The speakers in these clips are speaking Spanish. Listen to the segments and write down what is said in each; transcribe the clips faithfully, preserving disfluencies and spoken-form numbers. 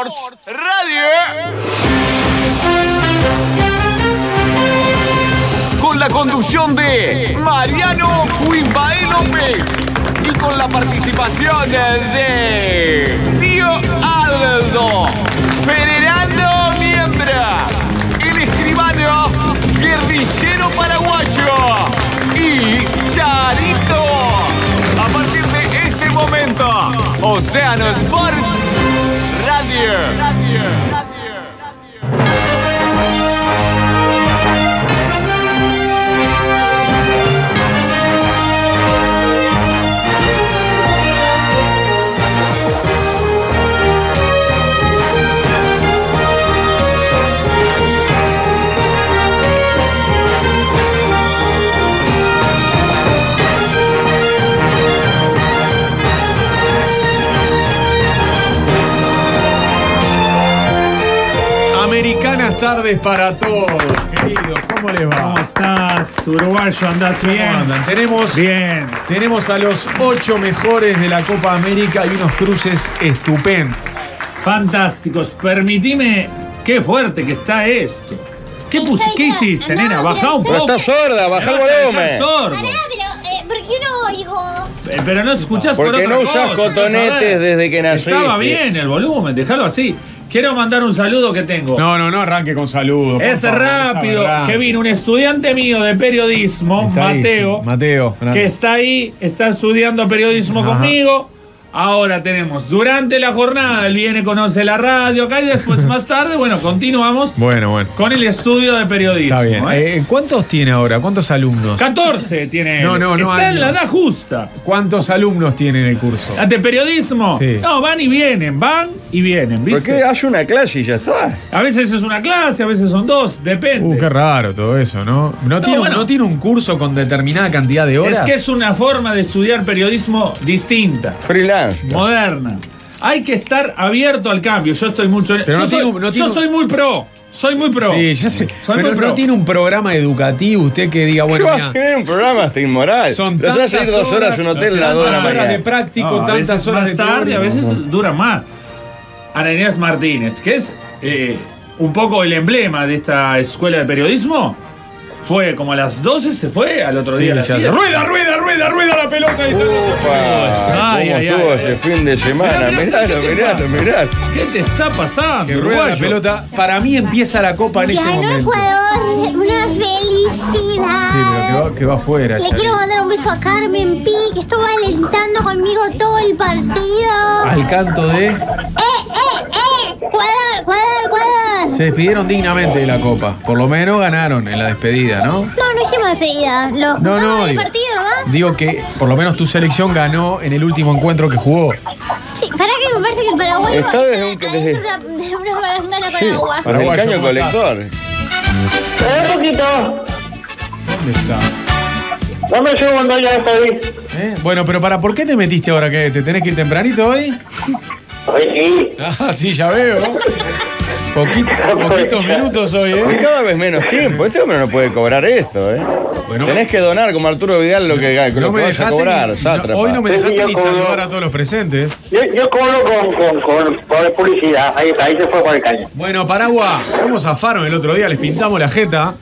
Sports Radio. Con la conducción de Mariano Quimbaé López y con la participación de Tío Aldo, Fernando Miembra, el escribano guerrillero paraguayo y Charito. A partir de este momento, Océano Sports Radio. Radio. Radio. Americanas tardes para todos, queridos. ¿Cómo les va? ¿Cómo estás, uruguayo? ¿Andás bien? ¿Cómo andan? Tenemos, bien. Tenemos a los ocho mejores de la Copa América y unos cruces estupendos. Fantásticos. Permitime, qué fuerte que está esto. ¿Qué, pus ¿Qué hiciste, no, nena? pero Bajá un pero poco. Estás sorda, bajá el Me vas a dejar volumen. sordo. Pará, pero eh, ¿por qué no oigo? Eh, Pero no escuchás por Porque otra no usás cosa, cotonetes ¿sabes? desde que naciste. Estaba bien el volumen, déjalo así. Quiero mandar un saludo que tengo. No, no, no arranque con saludos. por Es favor, rápido, esa que vino un estudiante mío de periodismo, Está ahí, Mateo, sí. Mateo, grande. que está ahí, está estudiando periodismo Ajá. conmigo. Ahora tenemos, durante la jornada, él viene, conoce la radio acá y después más tarde, bueno, continuamos Bueno, bueno. con el estudio de periodismo. Está bien. ¿eh? Eh, ¿Cuántos tiene ahora? ¿Cuántos alumnos? catorce tiene él. No, no, no, Está en la años. edad justa. ¿Cuántos alumnos tiene en el curso? ¿De periodismo? Sí. No, van y vienen, van y vienen, ¿Por ¿viste? qué hace una clase y ya está? A veces es una clase, a veces son dos, depende. Uh, qué raro todo eso, ¿no? ¿No, tiene, bueno. ¿no tiene un curso con determinada cantidad de horas? Es que es una forma de estudiar periodismo distinta, Freelance. moderna. Hay que estar abierto al cambio. Yo estoy mucho. Pero yo no soy, tiene un- no yo tiene un- soy muy pro. Soy muy pro. Sí, ya sé. Soy Pero muy pro. no tiene un programa educativo usted que diga, ¿Qué bueno, vas mira, a tener un programa hasta inmoral? son Los hace tantas ir dos horas a un hotel a las dos de la tantas horas de mañana. práctico, No, a tantas veces horas más de tarde, a teoría. veces dura más. Ana Inés Martínez, que es eh, un poco el emblema de esta escuela de periodismo, fue como a las doce, se fue al otro Sí, día a la ya siesta. sé. Rueda, rueda, rueda, rueda la pelota. Y están los ocho minutos. Upa, Ay, ¿cómo ay, estuvo ay, ese ay. fin de semana? Mirá, mirá, Miralo, ¿qué te miralo, pasa? miralo. ¿Qué te está pasando, Que rueda la uruguayo? pelota. Para mí empieza la Copa en este Ganó momento. Ecuador, una Sí, pero felicidad. que va, que va afuera. Le Charlie. quiero mandar un beso a Carmen Pi, que estuvo alentando conmigo todo el partido. Al canto de... ¡Eh, eh, eh! ¡Cuadar, cuadar, cuadar! Se despidieron dignamente de la Copa. Por lo menos ganaron en la despedida, ¿no? No, no hicimos despedida. Lo No, juntamos no, en el digo, partido nomás. digo que por lo menos tu selección ganó en el último encuentro que jugó. Sí, para que me parece que el Paraguay Está va- desde un- adentro desde- de una, de una barandana con Sí, agua. con el Paraguayo, caño ¿cómo estás? colector. Un poquito. ¿Dónde está? Dame un segundo, ya estoy. ¿Eh? Bueno, pero para, ¿por qué te metiste ahora? ¿Que te tenés que ir tempranito hoy? Hoy sí. Ah, sí, ya veo. Poquito, poquitos minutos hoy, Con ¿eh? cada vez menos tiempo. Este hombre no puede cobrar esto, ¿eh? Bueno, Tenés que donar como Arturo Vidal lo que, lo no que me vas a dejaste cobrar, ni- sátrapa. no, hoy no me Sí, dejaste yo ni cobro. saludar a todos los presentes. Yo, yo cobro con, con, con, con publicidad. Ahí está, ahí se fue por el caño. Bueno, Paraguay, ¿cómo zafaron el otro día? Les pintamos la jeta.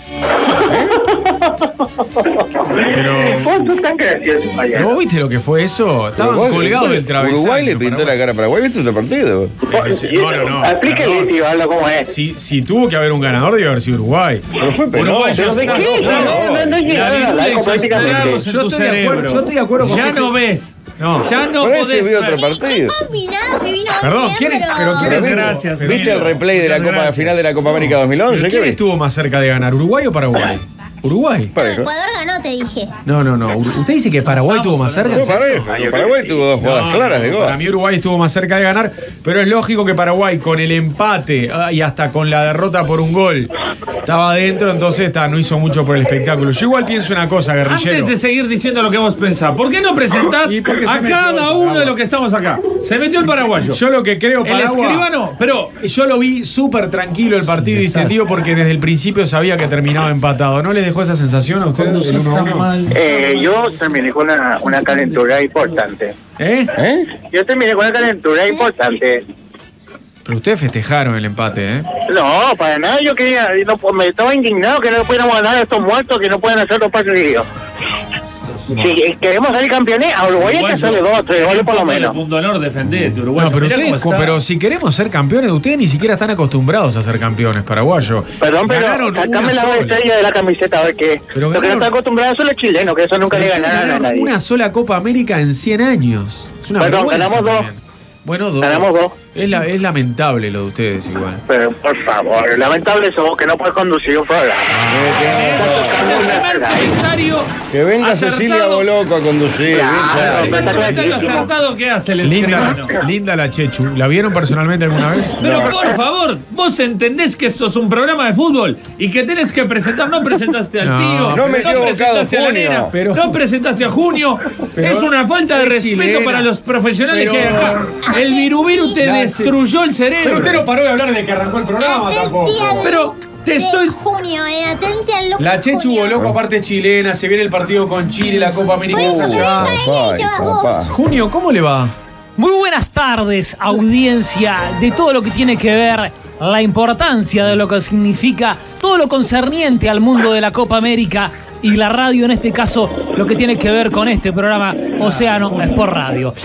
Pero... ¿Vos tú tan gracioso allá? ¿No viste lo que fue eso? Estaban Uruguay- colgados del travesaño. Uruguay le pintó la cara a Paraguay. ¿Viste otro partido? No, no, no. Explíquele, Perdón. tío, Aldo, cómo es. Si, si tuvo que haber un ganador, debe haber sido Uruguay. Pero fue Uruguay penoso. ya ¿Pero de está. qué? No, no, no, no llegaron La a la virus hizo prácticamente. estragos en Yo tu estoy de acuerdo- cerebro. yo estoy de acuerdo con Ya que se- no ves. No. Ya no Por eso podés vi otro ver. partido. Qué combinado que vino Perdón, bien, ¿quién es- pero- pero quién es- Muchas gracias. ¿Viste Nilo. el replay de la Muchas Copa gracias. final de la Copa América dos mil ¿Pero once? quién ¿Qué viste? estuvo más cerca de ganar, Uruguay o Paraguay? Uruguay. Parejo. Ecuador ganó, te dije. No, no, no. Usted dice que Paraguay Estamos estuvo más cerca. No, ¿En serio? parejo. Paraguay tuvo dos jugadas No, claras de no, gol. Para mí Uruguay estuvo más cerca de ganar, pero es lógico que Paraguay con el empate ah, y hasta con la derrota por un gol estaba adentro, entonces ta, no hizo mucho por el espectáculo. Yo igual pienso una cosa, guerrillero. Antes de seguir diciendo lo que vos pensás, ¿por qué no presentás ¿Y por qué se a metió cada el uno Paraguay? de los que estamos acá? Se metió el paraguayo. Yo lo que creo, el Paraguay, escribano, pero yo lo vi súper tranquilo el partido Sí, distintivo porque desde el principio sabía que terminaba empatado. ¿No les dejó esa sensación a ustedes? conducís el uno a tan uno? mal. Eh, yo terminé con una, una calentura importante. ¿Eh? ¿Eh? Yo terminé con una calentura importante. Pero ustedes festejaron el empate, ¿eh? No, para nada, yo quería, no, me estaba indignado que no pudiéramos ganar a estos muertos que no pueden hacer dos pases seguidos. Si queremos salir campeones, a Uruguay hay que hacerle dos o tres goles por lo menos. Punto honor, defendete, Uruguay. No, pero, ustedes, pero si queremos ser campeones, ustedes ni siquiera están acostumbrados a ser campeones paraguayos. Perdón, pero Ganaron sacame una la sola. estrella de la camiseta a ver qué. Pero Lo que no ganaron- están acostumbrados son los chilenos, que eso nunca le Pero ustedes ganaron a ganaron nadie. una sola Copa América en cien años. Es una Perdón, vergüenza ganamos dos. también. Bueno, dos. Ganamos dos. Es, la, es lamentable lo de ustedes igual. Pero por favor, lamentable sos que no puedes conducir un programa. Eso es el primer comentario. Que venga acertado. Cecilia Boloco a conducir. Claro, bien, El ya. primer Está comentario clarísimo. acertado que hace el Linda, escribano. linda la Chechu. ¿La vieron personalmente alguna vez? Pero por favor, vos entendés que esto es un programa de fútbol y que tenés que presentar, no presentaste al No, tío, no metió presentaste bocado a la Junio. nena, Pero- no presentaste a Junio. Pero- es una falta de es respeto chilena. para los profesionales Pero- que hay acá. El virubiru te La- destruyó el cerebro. Pero usted no paró de hablar de que arrancó el programa tampoco. Atente al Pero look te de estoy- junio, eh, atente al look La de Chechu junio. Boloco aparte es chilena, se viene el partido con Chile, la Copa América. Por eso que Ah, venga ella y te vas papá. vos. Junio, ¿cómo le va? Muy buenas tardes, audiencia, de todo lo que tiene que ver la importancia de lo que significa todo lo concerniente al mundo de la Copa América y la radio, en este caso, lo que tiene que ver con este programa Océano Sport Radio.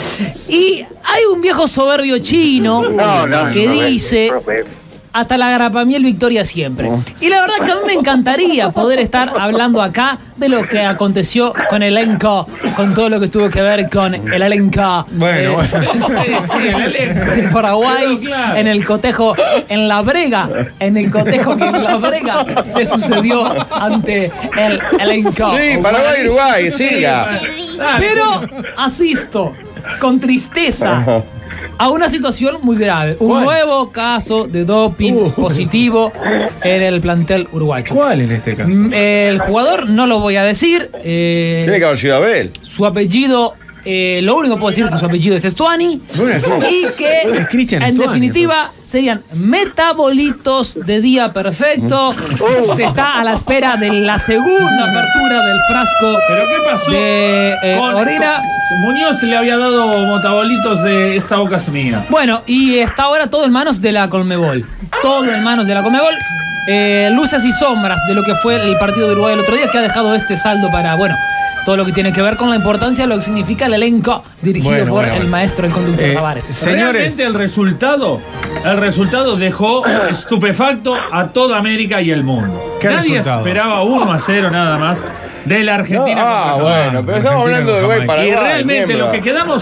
Y hay un viejo soberbio chino No, no, que no, dice... profe. Hasta la garapamiel victoria siempre. Y la verdad es que a mí me encantaría poder estar hablando acá de lo que aconteció con el elenco, con todo lo que tuvo que ver con el elenco Bueno, eh, bueno. Sí, sí, el elenco. de Paraguay, Pero claro. en el cotejo, en la brega, en el cotejo que en la brega se sucedió ante el elenco. Sí, Paraguay, Uruguay, siga. Dale. Pero asisto con tristeza a una situación muy grave. Un ¿Cuál? nuevo caso de doping Uh. positivo en el plantel uruguayo. ¿Cuál en este caso? Mm, El jugador no lo voy a decir. eh, Tiene que haber sido Abel. su apellido, eh, lo único que puedo decir es que su apellido es Estuani. Bueno, es- Y que, Es Cristian en Estuani, definitiva, serían metabolitos de día perfecto. Se está a la espera de la segunda apertura del frasco ¿Pero qué pasó? de eh, Con- orina. con- Muñoz le había dado motabolitos de esta boca es mía. Bueno, y está ahora todo en manos de la Conmebol. Todo en manos de la Conmebol. Eh, luces y sombras de lo que fue el partido de Uruguay el otro día, que ha dejado este saldo para, bueno, todo lo que tiene que ver con la importancia de lo que significa el elenco dirigido Bueno, por bueno, el bueno. maestro, el conductor Eh, Tavares. Señores. Realmente el resultado, el resultado dejó estupefacto a toda América y el mundo. ¿Qué Nadie resultado? esperaba uno a cero nada más de la No, Argentina ah, contra bueno, Jamaica. pero estamos hablando de Uruguay, Argentina Paraguay. Y realmente miembro. lo que quedamos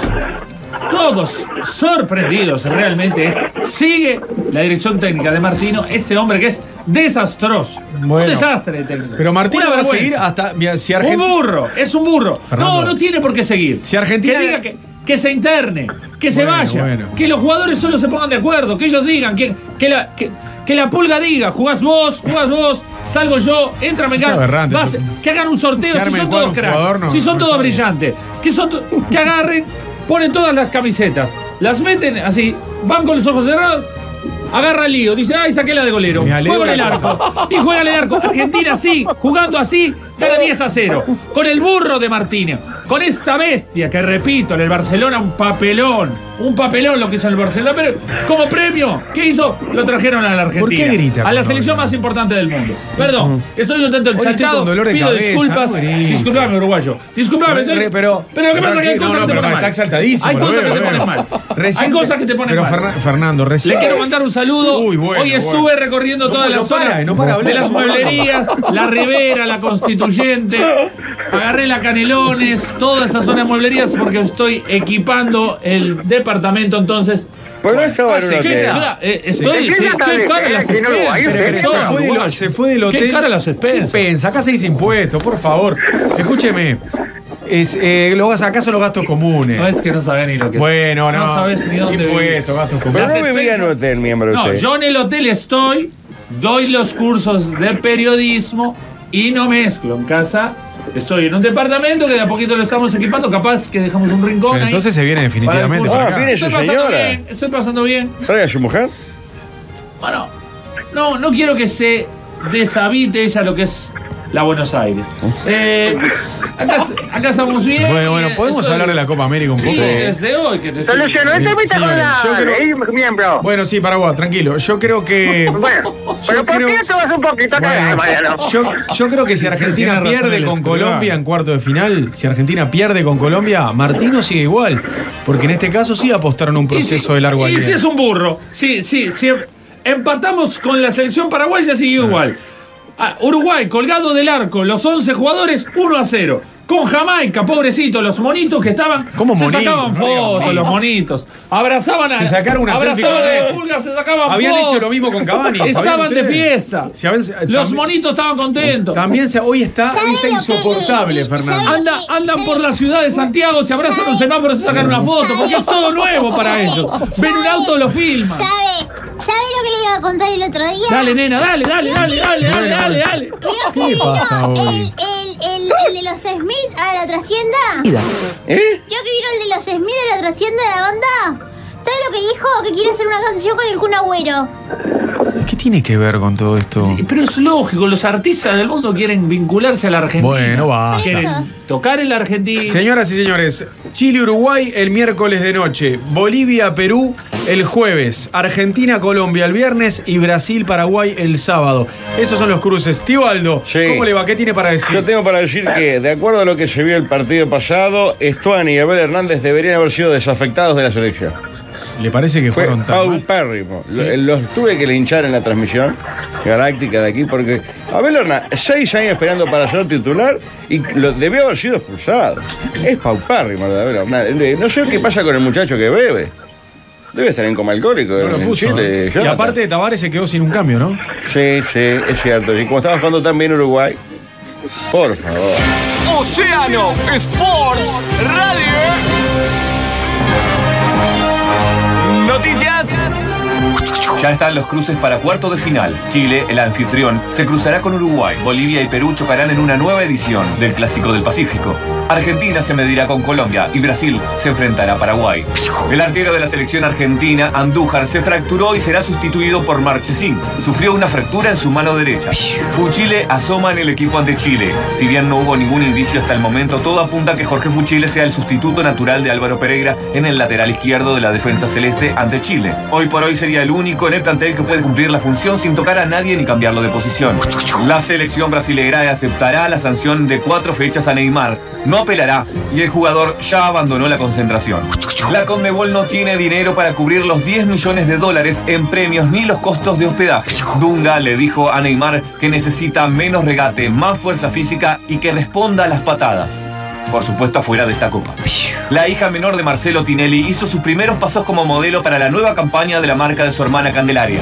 todos sorprendidos realmente es, sigue la dirección técnica de Martino, este hombre que es desastroso. Bueno. Un desastre de técnico. Pero Martín Una va a vergüenza. seguir hasta. Mira, si Un Argentina. burro, es un burro. Fernando. No, no tiene por qué seguir. Si Argentina- Que diga que, que se interne, que se Bueno, vaya, bueno. que los jugadores solo se pongan de acuerdo, que ellos digan, que, que, la, que, que la pulga diga, jugás vos, jugás vos, salgo yo, entra Mengano. Es aberrante, Vas- eso. Que hagan un sorteo Que si armen son cuadro todos un cracks, jugador, no, si son no todos está bien. brillantes, que, son to- que agarren, ponen todas las camisetas, las meten así, van con los ojos cerrados. Agarra el lío, dice, ay, saqué la de golero. Me alegro Juega en el que- arco. Y juega en el arco. Argentina así, jugando así, gana diez a cero. Con el burro de Martínez. Con esta bestia que, repito, en el Barcelona un papelón. Un papelón lo que hizo en el Barcelona. Pero como premio, ¿qué hizo? Lo trajeron a la Argentina. ¿Por qué grita A la cuando selección habla? más importante del mundo. Perdón, estoy un tanto Hoy estoy exaltado. con dolor de Pido cabeza, disculpas. no grite. Disculpame, uruguayo. Disculpame. Re- estoy- re- pero- pero lo que pero pasa es que hay aquí- no, cosas no, que te pero ponen mal. está exaltadísimo, Hay lo cosas veo, que te lo ponen veo. mal. Recién Hay te- cosas que te ponen pero mal. Fernan- Fernando, recién. Le quiero mandar un saludo. Uy, bueno, Hoy estuve bueno. recorriendo No, toda la no zona para, no para hablar. de las mueblerías, la Rivera, la Constituyente. Agarré la Canelones, toda esa zona de mueblerías porque estoy equipando el departamento entonces. Pues no estaba en un ¿Qué hotel. cara? Eh, estoy, ¿Qué sí, cara qué de- cara las aquí en Uruguay? expensas. Usted Se Son fue, de lo- uruguayos. se fue del hotel. ¿Qué cara las expensas? Pensa, acá se dice impuestos, por favor. Escúcheme. Es, eh, lo, acá son los gastos comunes. No, es que no sabés ni lo que Bueno, no. No sabes ni dónde Impuestos, gastos Pero comunes. Las no vivía en un expensas- hotel, miembro No, usted. yo en el hotel estoy, doy los cursos de periodismo y no mezclo. En casa estoy en un departamento que de a poquito lo estamos equipando, capaz que dejamos un rincón Pero ahí. entonces se viene definitivamente para el para Ah, acá. viene Estoy su pasando señora. bien, estoy pasando bien. ¿Trae a su mujer? Bueno, no, no quiero que se deshabite ella lo que es la Buenos Aires. Eh, acá, acá estamos bien. Bueno, bueno, ¿podemos Eso- hablar de la Copa América un poco? Sí, desde hoy que te estoy... Solucionó este Bien, señores, yo espectacular, creo- eh, miembro. Bueno, sí, Paraguay, tranquilo. Yo creo que. Bueno, pero ¿por creo- qué te vas un poquito a cagar, Mariano? Yo, yo creo que si Argentina Tiene razón pierde el con escribano. Colombia en cuarto de final, si Argentina pierde con Colombia, Martino sigue igual. Porque en este caso sí apostaron un proceso Y si- de largo Y si aliento. es un burro. Sí, sí, sí. Empatamos con la selección paraguaya, sigue igual. Ah, Uruguay, colgado del arco, los once jugadores, uno a cero. Con Jamaica, pobrecito, los monitos que estaban. ¿Cómo se monitos? sacaban No digas fotos, monitos. los monitos. Abrazaban a. Se sacaron una abrazaban selfie con a Messi. Pulga, se sacaban Habían fotos. hecho lo mismo con Cavani. ¿sabían Estaban de ustedes? fiesta. Si habían- Los también- monitos estaban contentos. También se, hoy está, ¿Sabe hoy está lo que- insoportable, eh, Fernando. sabe- Anda, andan por la ciudad de Santiago, se abrazan los semáforos y se sacan una foto, porque es todo nuevo para ellos. Ven un auto, lo filman. ¿Sabe? ¿Sabe lo que le iba a contar el otro día? Dale, nena, dale, dale, dale, dale, dale, dale, dale. Vio que ¿Qué vino pasa el, hoy? el, el, el de los Smith a la trastienda. ¿Eh? ¿Vio que vino el de los Smith a la trastienda de la banda? ¿Sabe lo que dijo? Que quiere hacer una canción con el Kun Agüero. ¿Qué tiene que ver con todo esto? Sí, pero es lógico, los artistas del mundo quieren vincularse a la Argentina. Bueno, basta. Quieren tocar en la Argentina. Señoras y señores, Chile-Uruguay el miércoles de noche, Bolivia-Perú el jueves, Argentina-Colombia el viernes y Brasil-Paraguay el sábado. Esos son los cruces. Tío Aldo, Sí. ¿cómo le va? ¿Qué tiene para decir? Yo tengo para decir que, de acuerdo a lo que se vio el partido pasado, Estuani y Abel Hernández deberían haber sido desafectados de la selección. ¿Le parece que Fue fueron tan mal? paupérrimo. Lo- Los tuve que linchar en la transmisión galáctica de aquí porque Abel Hernández, seis años esperando para ser titular y lo, debió haber sido expulsado. Es paupérrimo lo de Abel Hernández. No sé qué pasa con el muchacho que bebe. Debe estar en coma alcohólico No lo en puso, Chile. ¿eh? Y Jonathan. aparte de Tavares se quedó sin un cambio, ¿no? Sí, sí, es cierto. Y como estaba jugando tan bien Uruguay, por favor. Océano Sports Radio. Noticias. Ya están los cruces para cuarto de final. Chile, el anfitrión, se cruzará con Uruguay. Bolivia y Perú chocarán en una nueva edición del Clásico del Pacífico. Argentina se medirá con Colombia y Brasil se enfrentará a Paraguay. El arquero de la selección argentina, Andújar, se fracturó y será sustituido por Marchesín. Sufrió una fractura en su mano derecha. Fuchile asoma en el equipo ante Chile. Si bien no hubo ningún indicio hasta el momento, todo apunta a que Jorge Fuchile sea el sustituto natural de Álvaro Pereira en el lateral izquierdo de la defensa celeste ante Chile. Hoy por hoy sería el único en el plantel que puede cumplir la función sin tocar a nadie ni cambiarlo de posición. La selección brasileña aceptará la sanción de cuatro fechas a Neymar. No apelará y el jugador ya abandonó la concentración. La Conmebol no tiene dinero para cubrir los diez millones de dólares en premios ni los costos de hospedaje. Dunga le dijo a Neymar que necesita menos regate, más fuerza física y que responda a las patadas. Por supuesto, afuera de esta copa. La hija menor de Marcelo Tinelli hizo sus primeros pasos como modelo para la nueva campaña de la marca de su hermana Candelaria.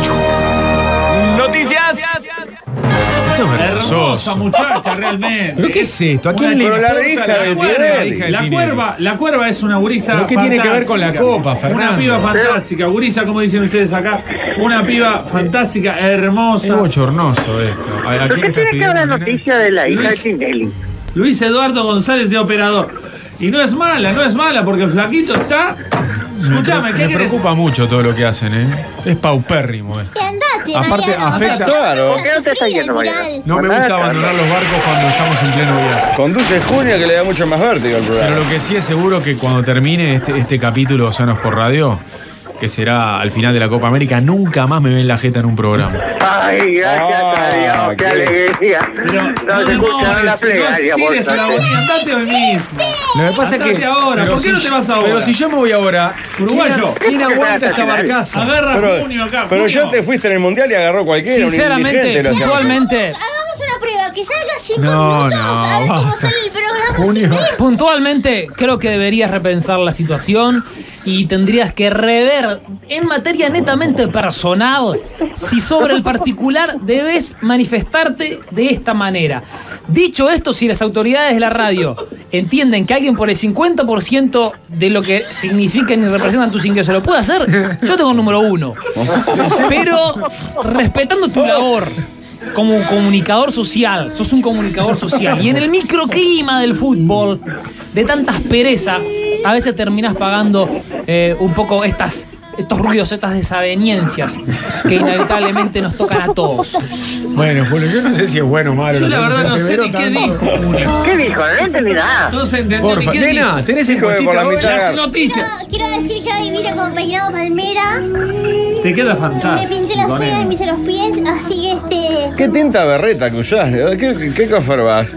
Noticias. Esto es Hermosa vergonzoso. muchacha, realmente. ¿Pero qué es esto? ¿A quién Una le Pero la importa hija la de cuerva? Tinelli. La hija de La Tinelli. cuerva, la cuerva es una gurisa. ¿Pero qué tiene que ver con la fantástica. copa, Fernando? Una piba fantástica, gurisa, como dicen ustedes acá. Una piba fantástica, Es hermosa. bochornoso esto. ¿A, a ¿Pero quién qué estás tiene que ver la pidiendo, nena? noticia de la hija de Luis. Tinelli? Luis Eduardo González de Operador. Y no es mala, no es mala, porque el flaquito está. Escúchame, ¿qué Me querés? preocupa mucho todo lo que hacen, ¿eh? Es paupérrimo esto. Y andate, Aparte, Mariano. afecta- Claro. ¿Por qué no te está yendo, Mariano? No me gusta abandonar los barcos cuando estamos en pleno viaje. Conduce Junio que le da mucho más vértigo al programa. Pero lo que sí es seguro que cuando termine este, este capítulo Océanos por Radio, que será al final de la Copa América, nunca más me ven la jeta en un programa. Ay, gracias Ah, a Dios, qué qué- alegría. Pero No se demores, escucha la plegaria, no por tires a la favor. boquilla, andate hoy mismo. Lo que pasa es Andate que. ahora, pero ¿por qué si no te yo- vas ahora? Pero si yo me voy ahora. Uruguayo. ¿Quién, quién aguanta esta Nacional. barcaza? Agarra a Pero, Junio acá. pero Junio. ya te fuiste en el mundial y agarró cualquiera. un Sinceramente, indigente lo hacía. puntualmente, Hagamos una prueba, que salga cinco No, minutos, no, a ver cómo basta. sale el programa. Junio. sin mí. puntualmente creo que deberías repensar la situación y tendrías que rever en materia netamente personal si sobre el particular debes manifestarte de esta manera. Dicho esto, si las autoridades de la radio entienden que alguien por el cincuenta por ciento de lo que significan y representan tus ingresos lo puede hacer, yo tengo el número uno. Pero respetando tu labor como comunicador social, sos un comunicador social, y en el microclima del fútbol, de tanta aspereza, a veces terminás pagando eh, un poco estas estos ruidos, estas desavenencias que inevitablemente nos tocan a todos. Bueno, Julio, yo no sé si es bueno o malo. Yo la verdad no sé ni qué dijo, Julio. ¿Qué dijo? No entendí nada. No se entendió Porfa, ni qué nena, dijo. tenés Hijo de por encuestita la hoy. mitad. Las Quiero, noticias. quiero decir que hoy vine con peinado palmera, Te queda me fantástico. pinté las uñas y me hice los pies, así que este ¿Qué tinta berreta que usás? ¿Qué, qué, qué cofer vas?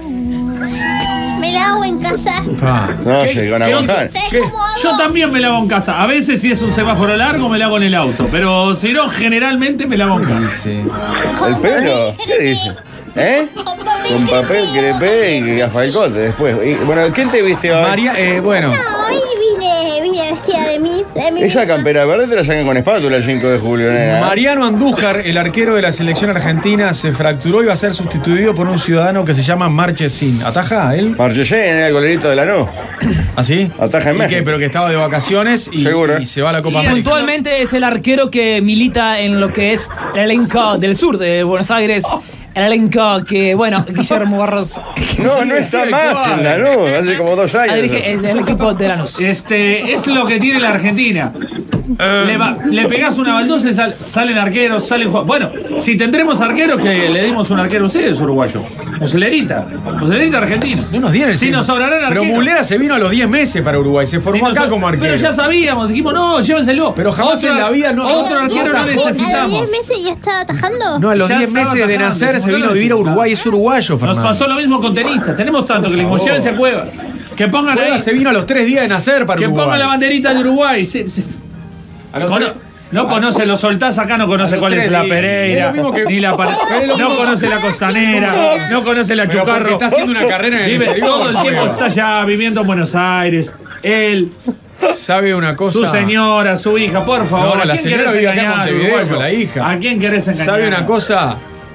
me la hago en casa. Pa. No ¿Qué- sé, con qué Aguaján. ¿Sabes ¿Qué? cómo hago? Yo también me la hago en casa. A veces, si es un semáforo largo, me la hago en el auto. Pero si no, generalmente me la hago en casa. Dice. Con ¿El pelo? papel ¿Qué crepé. dice? ¿Eh? Con papel Con papel crepé y gafalcote después. Y, bueno, ¿quién te viste hoy? María, eh, bueno. No, hoy vine, vine vestida de mí. De mí Esa misma. campera verde te la sacan con espátula el cinco de julio, nena. Mariano Andújar, el arquero de la selección argentina, se fracturó y va a ser sustituido por un ciudadano que se llama Marchesín. ¿Ataja él? Marchesín era el golerito de la no. ¿Así? Ataja en ¿Y México. qué? Pero que estaba de vacaciones y, Seguro. y se va a la Copa Y América. Puntualmente es el arquero que milita en lo que es el elenco del sur de Buenos Aires. El elenco que, bueno, Guillermo Barros No, no está sí, más igual. en la no. Hace como dos ah, años. dirige es el equipo de Lanús. Este, es lo que tiene la Argentina. Le, va- le pegás una baldosa y sal- salen arqueros, salen jugadores. Bueno, si tendremos arqueros, que le dimos un arquero a ustedes, uruguayo. Muselerita. Muselerita argentino. No nos dieron el Si cien. nos sobrarán Pero arqueros. Mulera se vino a los diez meses para Uruguay. Se Si formó nos- acá como arquero. Pero ya sabíamos, dijimos, no, llévenselo. Pero jamás en la vida no- Otro ¿Y arquero no atajó? ¿A los necesitamos. diez meses ya estaba atajando? No, a los Ya diez estaba meses de atajando, nacer ¿cómo se no vino a vivir a necesitamos? Uruguay. Es uruguayo, Nos Fernando. pasó lo mismo con tenistas. Tenemos tanto que le dijimos, llévense a Cueva. Que pongan Cueva ahí. se vino a los tres días de nacer para Que Uruguay. pongan la banderita de Uruguay. Se- se- A los Cono- tres- no conoce, lo soltás acá, no conoce los cuál es tres la días. Pereira, Es lo mismo que- ni la Par- Es lo no mismo- conoce la Costanera, no conoce la Pero porque Chucarro. está haciendo una carrera en el Vive interior, todo el tiempo, Cueva. está allá viviendo en Buenos Aires. Él, ¿Sabe una cosa? su señora, su hija, por favor. No, ¿A la quién señora querés vive acá en engañar, Montevideo uruguayo? con la hija. ¿A quién querés engañar? ¿Sabe una cosa?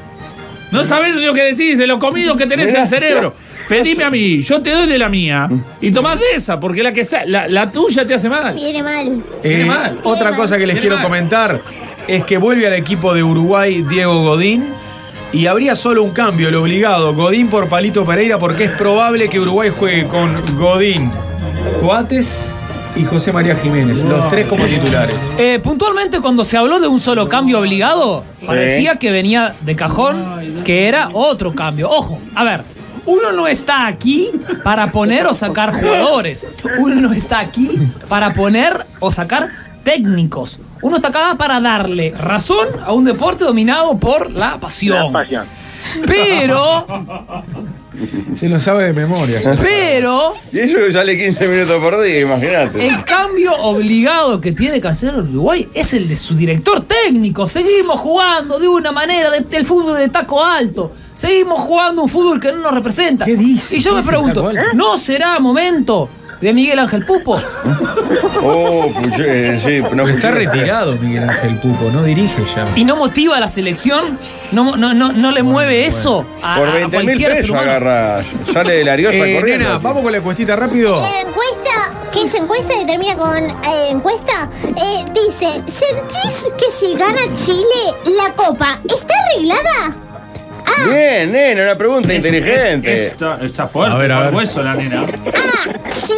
No sabés lo que decís, de lo comido que tenés en el cerebro. Pedime a mí, yo te doy de la mía y tomás de esa, porque la que sa- la, la tuya te hace mal. Viene mal. Eh, Viene mal. Otra Viene cosa que les Viene quiero mal. comentar es que vuelve al equipo de Uruguay Diego Godín y habría solo un cambio, el obligado, Godín por Palito Pereira, porque es probable que Uruguay juegue con Godín, Coates y José María Jiménez, los tres como titulares. Eh, puntualmente, cuando se habló de un solo cambio obligado, parecía que venía de cajón que era otro cambio. Ojo, a ver, uno no está aquí para poner o sacar jugadores. Uno no está aquí para poner o sacar técnicos. Uno está acá para darle razón a un deporte dominado por la La pasión. pasión. Pero, Se lo sabe de memoria. pero, Y eso que sale quince minutos por día, imagínate. el cambio obligado que tiene que hacer Uruguay es el de su director técnico. Seguimos jugando de una manera de- del fútbol de taco alto. Seguimos jugando un fútbol que no nos representa. ¿Qué dice? Y yo ¿Qué me es el pregunto, taco alto? ¿no será momento de Miguel Ángel Pupo? Oh, puché, sí, no Pero está puché. retirado Miguel Ángel Pupo, no dirige ya. ¿Y no motiva a la selección? ¿No, no, no, no le mueve eso a, Por a veinte mil cualquier ser pesos humano? agarra. Sale de la Ariosa Eh, corriendo. nena, vamos con la encuestita rápido. La encuesta, que es encuesta que termina con eh, encuesta, eh, dice, ¿sentís que si gana Chile la copa está arreglada? A, Bien, nena, una pregunta Es- inteligente. es- está, está fuerte, A ver, a ver. por hueso la nena. A, sí,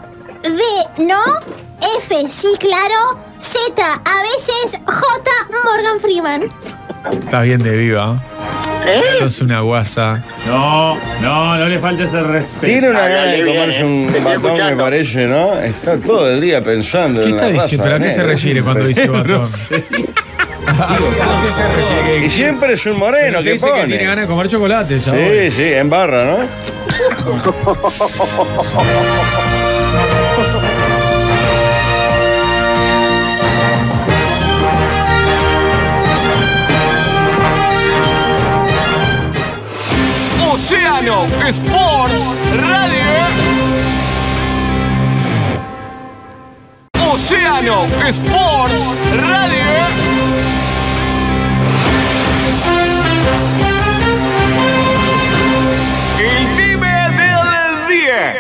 B, no, F, sí, claro, Z, a veces, J, Morgan Freeman. Estás bien de viva. ¿Eh? Sos una guasa. No, no, no le falta ese respeto. Tiene una Háblale gana de bien, comerse eh. un Te estoy batón, me escuchando. parece, ¿no? Está todo el día pensando ¿Qué en está la diciendo? raza, ¿Pero a qué se nena. refiere cuando dice batón? ¿A qué se refiere? Y siempre es un moreno Pero que dice pone. que tiene ganas de comer chocolate, chabón. Sí, sí, en barra, ¿no? Océano Sports Radio. Océano Sports Radio. El dime del día.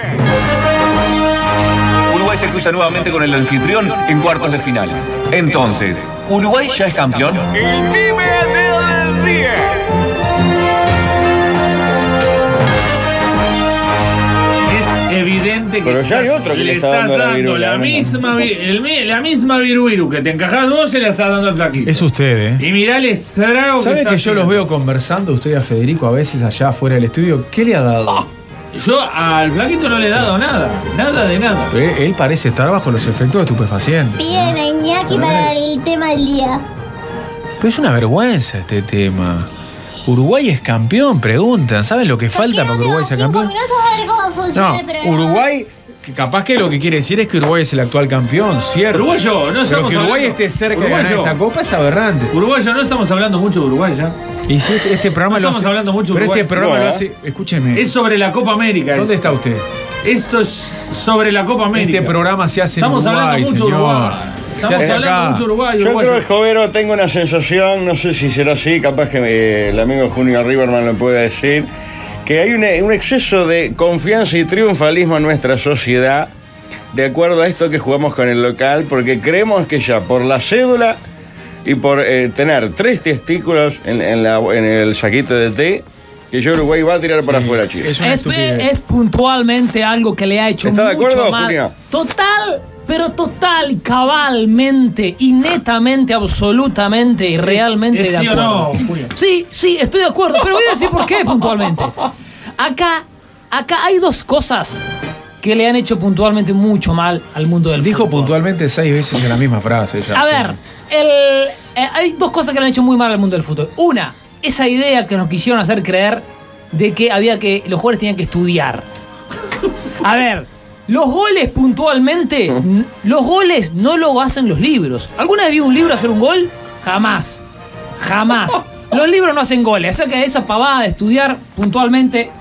Uruguay se cruza nuevamente con el anfitrión en cuartos de final. Entonces, ¿Uruguay ya es campeón? El dime del día. Es evidente evidente que Pero ya hay estás- otro que le le está estás dando la dando virula, la ¿no? misma, vi- el mi- la misma viruiru que te encajás vos, se la estás dando al flaquito. Es usted, ¿eh? Y mirá el estrago ¿Sabe está que yo los haciendo? veo conversando usted y a Federico a veces allá afuera del estudio? ¿Qué le ha dado? Yo al flaquito no le he dado nada. Nada de nada. Pero él parece estar bajo los efectos de estupefacientes. Piden a Iñaki para el tema del día. Pero es una vergüenza este tema. Uruguay es campeón, preguntan. ¿Saben lo que falta para que Uruguay sea Cinco campeón? minutos a ver cómo funciona No, el programa. Uruguay, que capaz que lo que quiere decir es que Uruguay es el actual campeón, ¿cierto? Uruguayo, no Pero estamos que Uruguay hablando- esté cerca de ganar Uruguayo. esta copa es aberrante. Uruguayo, no estamos hablando mucho de Uruguay ya. Y si este, este programa No lo estamos hace. hablando mucho de Pero Uruguay. este programa No, lo ¿eh? hace. Escúcheme. Es sobre la Copa América. ¿Dónde esto. está usted? Esto es sobre la Copa América. Este programa se hace en Estamos Uruguay, hablando mucho de señor. Uruguay. Se Estamos hace hablando acá. mucho de Uruguay. Yo uruguayo. creo, Escobero, tengo una sensación, no sé si será así, capaz que eh, el amigo Junio Riverman lo pueda decir, que hay un, un exceso de confianza y triunfalismo en nuestra sociedad, de acuerdo a esto que jugamos con el local, porque creemos que ya por la cédula y por eh, tener tres testículos en, en la- en el saquito de té, que yo Uruguay va a tirar para afuera a Chile. Es una Es, estupidez. es puntualmente algo que le ha hecho ¿Está de mucho acuerdo, mal. Julio? Total, pero total, cabalmente y netamente, absolutamente y realmente es de sí o acuerdo. no, Julio. Sí, sí, estoy de acuerdo, pero voy a decir por qué puntualmente. Acá, acá hay dos cosas que le han hecho puntualmente mucho mal al mundo del Dijo fútbol. puntualmente seis veces en la misma frase ya. A ver, el, eh, hay dos cosas que le han hecho muy mal al mundo del fútbol. Una, esa idea que nos quisieron hacer creer de que había que los jugadores tenían que estudiar. A ver, los goles puntualmente, n- los goles no lo hacen los libros. ¿Alguna vez vio un libro hacer un gol? Jamás. Jamás. Los libros no hacen goles. O sea que esa pavada de estudiar puntualmente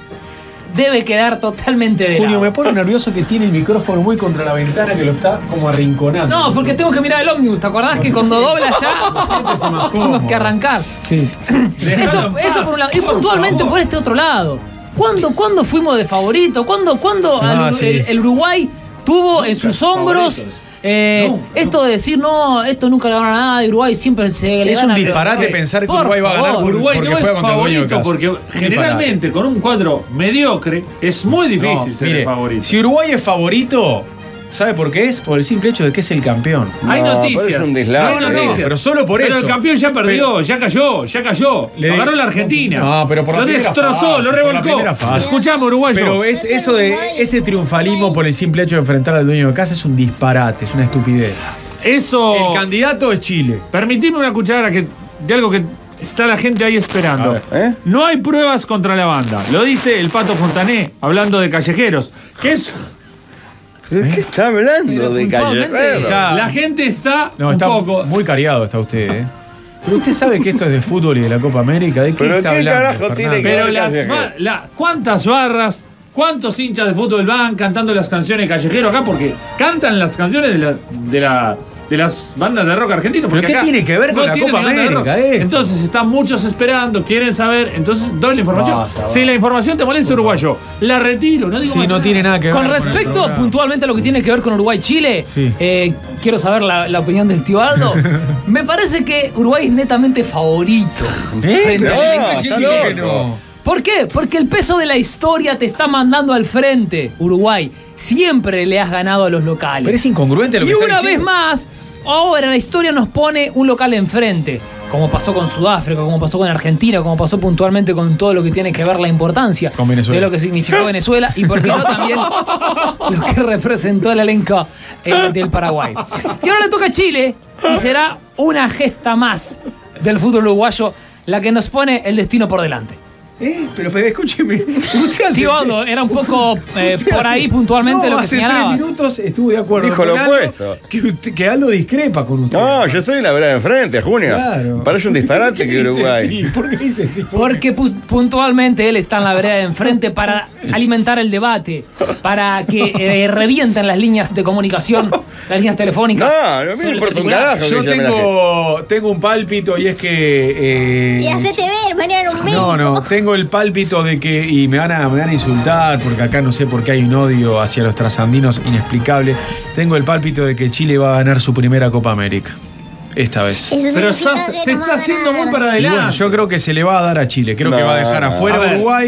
debe quedar totalmente de Julio, lado. me pone nervioso que tiene el micrófono muy contra la ventana que lo está como arrinconando. No, porque tengo que mirar el ómnibus. ¿Te acordás que cuando dobla Siéntese más ya cómodo. tengo que arrancar? Sí. Eso, eso por un lado. Y puntualmente por este otro lado. ¿Cuándo, ¿cuándo fuimos de favorito? ¿Cuándo, cuándo Ah, al- sí. el, el Uruguay tuvo en sus hombros favoritos. eh, Nunca. esto de decir, no, esto nunca le ganó a nada de Uruguay, siempre se le Es gana. un disparate Pero- pensar que por Uruguay va a ganar favor. por- Uruguay porque no juega es contra el dueño de favorito casa. porque Un generalmente con un cuadro mediocre es muy difícil No, ser mire, el favorito. si Uruguay es favorito, ¿sabe por qué es? Por el simple hecho de que es el campeón. Hay No, noticias. pero es un dislate. Hay No, no, noticias. pero solo por Pero eso. el campeón ya perdió, Pero- ya cayó, ya cayó. Le Lo di- ganó la Argentina. No, pero por la Lo primera destrozó, fase, lo por la revolcó. primera fase. Escuchame, uruguayo. Pero es eso de ese triunfalismo por el simple hecho de enfrentar al dueño de casa es un disparate, es una estupidez. Eso. El candidato es Chile. Permitime una cuchara que, de algo que está la gente ahí esperando. A ver, ¿eh? No hay pruebas contra la banda. Lo dice el Pato Fontané, hablando de callejeros. Que es. ¿De qué está hablando Pero de puntualmente- Callejero? Está- La gente está No, un está poco. muy cariado está usted, ¿eh? Pero usted sabe que esto es de fútbol y de la Copa América. ¿De qué ¿Pero está qué hablando? carajo Fernando? tiene que Pero ver las Callejero? ba- la- ¿cuántas barras, cuántos hinchas de fútbol van cantando las canciones callejero acá? Porque cantan las canciones de la, de la- de las bandas de rock argentino. ¿Pero porque qué acá tiene que ver con la tienen Copa banda de rock. América, esto? Entonces están muchos esperando, quieren saber. Entonces doy la información. Basta, si la información te molesta, uruguayo, la retiro. No digo Sí, más no nada. tiene nada que ver Con el respecto programa. puntualmente a lo que tiene que ver con Uruguay-Chile, Sí. eh, quiero saber la, la opinión del tío Aldo. Me parece que Uruguay es netamente favorito. ¿Eh? frente a No, Chile. está Chile que loco. no. ¿Por qué? Porque el peso de la historia te está mandando al frente, Uruguay. Siempre le has ganado a los locales. Pero es incongruente lo y que está una vez diciendo. más, ahora la historia nos pone un local enfrente. Como pasó con Sudáfrica, como pasó con Argentina, como pasó puntualmente con todo lo que tiene que ver la importancia Con Venezuela. de lo que significó Venezuela y por qué no también lo que representó el elenco eh, del Paraguay. Y ahora le toca a Chile y será una gesta más del fútbol uruguayo la que nos pone el destino por delante. Eh, pero, pero escúcheme. Usted hace- Tío Aldo, era un poco eh, usted por hace- ahí puntualmente no, lo que hace señalabas. tres minutos estuve de acuerdo Dijo con lo Aldo, opuesto. Que, usted- que Aldo discrepa con usted. No, yo estoy en la vereda de enfrente, Junio. Claro. Parece un disparate ¿Por qué que dice Uruguay. sí? ¿Por qué dice sí? Porque pu- puntualmente él está en la vereda de enfrente para alimentar el debate, para que eh, revienten las líneas de comunicación, las líneas telefónicas. No, no me sobre el importa un particular. carajo. Yo que llame la tengo, tengo un pálpito y es que. eh, Y hacete ver, mañana un médico. No, no, tengo el pálpito de que, y me van, a, me van a insultar, porque acá no sé por qué hay un odio hacia los trasandinos inexplicable. Tengo el pálpito de que Chile va a ganar su primera Copa América. Esta vez. Eso Pero significa estás, que te nos estás va a yendo ganar. muy para Y adelante. bueno, yo creo que se le va a dar a Chile. Creo que No, va a dejar no. afuera A a ver. Uruguay.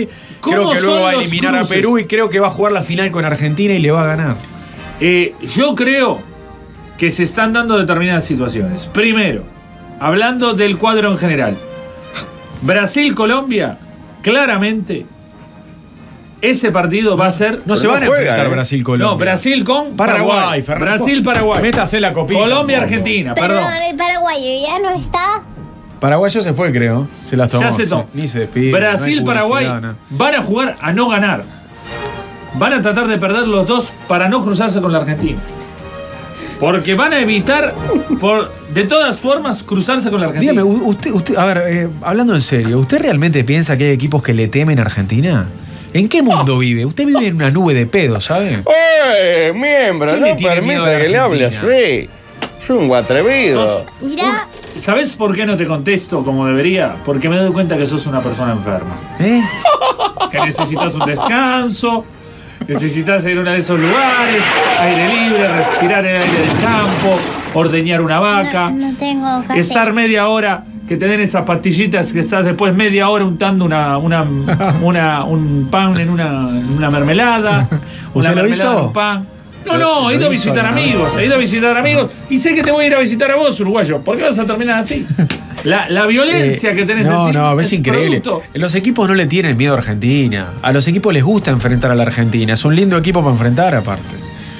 Creo que luego son va a los eliminar cruces? a Perú y creo que va a jugar la final con Argentina y le va a ganar. Eh, yo creo que se están dando determinadas situaciones. Primero, hablando del cuadro en general. Brasil-Colombia, claramente, ese partido va a ser... No se Pero van no a enfrentar juegan, ¿eh? Brasil-Colombia. No, Brasil con Paraguay. Paraguay, Fernando. Brasil-Paraguay. Métase la copita. Colombia-Argentina, Perdón, perdón. el paraguayo ya no está. Paraguayo se fue, creo. Se las tomó. Ya se tomó. Sí, Ni se despide. no hay Brasil-Paraguay publicidad, nada. van a jugar a no ganar. Van a tratar de perder los dos para no cruzarse con la Argentina. Porque van a evitar, por de todas formas, cruzarse con la Argentina. Dígame, u- usted, usted, a ver, eh, hablando en serio, ¿usted realmente piensa que hay equipos que le temen a Argentina? ¿En qué mundo vive? Usted vive en una nube de pedo, ¿sabe? ¡Eh, miembro! ¿Quién No le tiene miedo permita a que le hable Argentina? así. Es un atrevido. Sos- Mirá, ¿Sabes por qué no te contesto como debería? Porque me doy cuenta que sos una persona enferma. ¿Eh? Que necesitas un descanso, necesitas ir a uno de esos lugares, aire libre, respirar el aire del campo, ordeñar una vaca, no, no tengo café. estar media hora, que te den esas pastillitas, que estás después media hora untando una, una, una- un pan en una, en una mermelada. una ¿Usted lo mermelada hizo? en un pan. No, Lo- no, he lo ido a hizo visitar alguna vez. amigos, he ido a visitar amigos y sé que te voy a ir a visitar a vos, uruguayo. ¿Por qué vas a terminar así? La, la violencia Eh, que tenés no, encima no, es increíble. producto. Los equipos no le tienen miedo a Argentina. A los equipos les gusta enfrentar a la Argentina. Es un lindo equipo para enfrentar, aparte.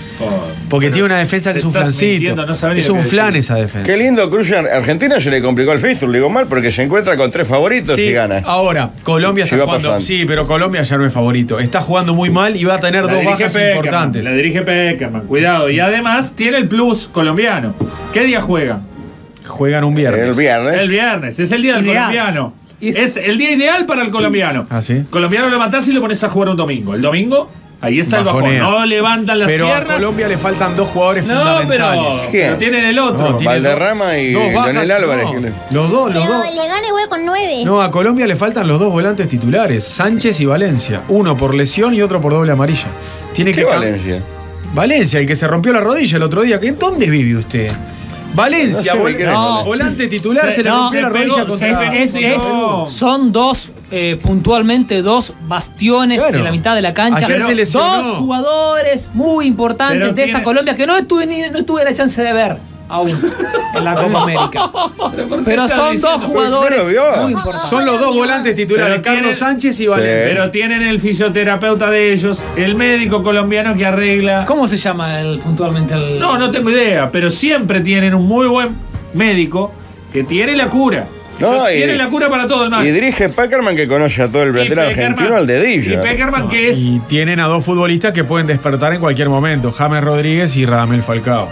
Porque tiene una defensa que te es un estás flancito. mintiendo, no sabés ni Es lo un que flan decís. esa defensa. Qué lindo cruce. Argentina se le complicó el fixture, le digo mal, porque se encuentra con tres favoritos Sí, y gana. ahora, Colombia Si está va jugando. pasando. Sí, pero Colombia ya no es favorito. Está jugando muy mal y va a tener La dos dirige bajas Peckerman, importantes. La dirige Peckerman, cuidado. Y además tiene el plus colombiano. ¿Qué día juegan? Juegan un viernes. El viernes. El viernes, es el día del Ideal. colombiano. Es- Es el día ideal para el colombiano. ¿Ah, sí? Colombiano lo matás y lo pones a jugar un domingo. El domingo, ahí está el bajón. Bajonea. No levantan las Pero a piernas. Colombia le faltan dos jugadores No, pero, fundamentales. pero tienen el otro. No, tiene Valderrama dos- y dos bajas, Leonel Álvarez. no. Los dos, los Pero dos. le gana igual con nueve. No, a Colombia le faltan los dos volantes titulares, Sánchez y Valencia. Uno por lesión y otro por doble amarilla. Tiene ¿Qué que cam- Valencia? Valencia, el que se rompió la rodilla el otro día. ¿En dónde vive usted? Valencia, No sé vol- de qué no, es. volante titular, se, le no, rompió la se pegó, rodilla se contra. pegó. Es- es- No. son dos, eh, puntualmente, dos bastiones Claro. en la mitad de la cancha. Ayer se lesionó. Dos jugadores muy importantes Pero de esta tiene- Colombia que no tuve, ni, no tuve la chance de ver aún en la Copa América. ¿por qué Pero estás son diciendo? dos jugadores ¿No lo vio? muy importantes. Son los dos volantes titulares, Pero Carlos tiene- Sánchez y Valencia. Pero tienen el fisioterapeuta de ellos, el médico colombiano que arregla. ¿Cómo se llama el, puntualmente el.? No, no tengo idea, pero siempre tienen un muy buen médico que tiene la cura. No, Ellos y- tienen la cura para todo el mal. Y dirige Peckerman, que conoce a todo el Y plantel Peckerman- argentino al dedillo. Y Peckerman, que es. Y tienen a dos futbolistas que pueden despertar en cualquier momento, James Rodríguez y Radamel Falcao.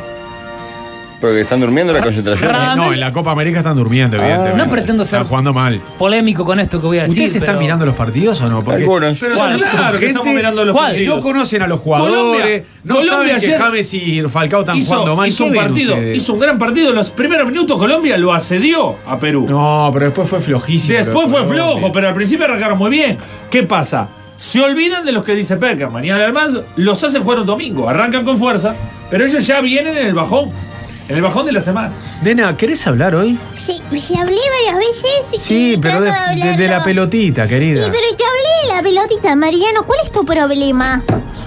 Porque están durmiendo la concentración. Ra- Eh, no, en la Copa América están durmiendo, evidentemente. No pretendo ser- Están jugando mal. Polémico con esto que voy a decir. ¿Ustedes están pero- mirando los partidos o no? Porque Algunos. Pero ¿Cuál? claro, que Gente- estamos mirando los ¿Cuál? partidos. no conocen a los jugadores, Colombia- no Colombia saben que ayer James y Falcao están hizo, jugando mal. hizo ¿Qué un ven partido, ustedes? hizo un gran partido. En los primeros minutos Colombia lo asedió a Perú. No, pero después fue flojísimo. Después fue Colombia. flojo, pero al principio arrancaron muy bien. ¿Qué pasa? Se olvidan de los que dice Peckerman y además los hacen jugar un domingo. Arrancan con fuerza, pero ellos ya vienen en el bajón. En el bajón de la semana. Nena, ¿querés hablar hoy? Sí, sí hablé varias veces y Sí, pero trato de, de de- de hablarlo. la pelotita, Y querida. pero te hablé de la pelotita, Mariano. ¿Cuál es tu problema?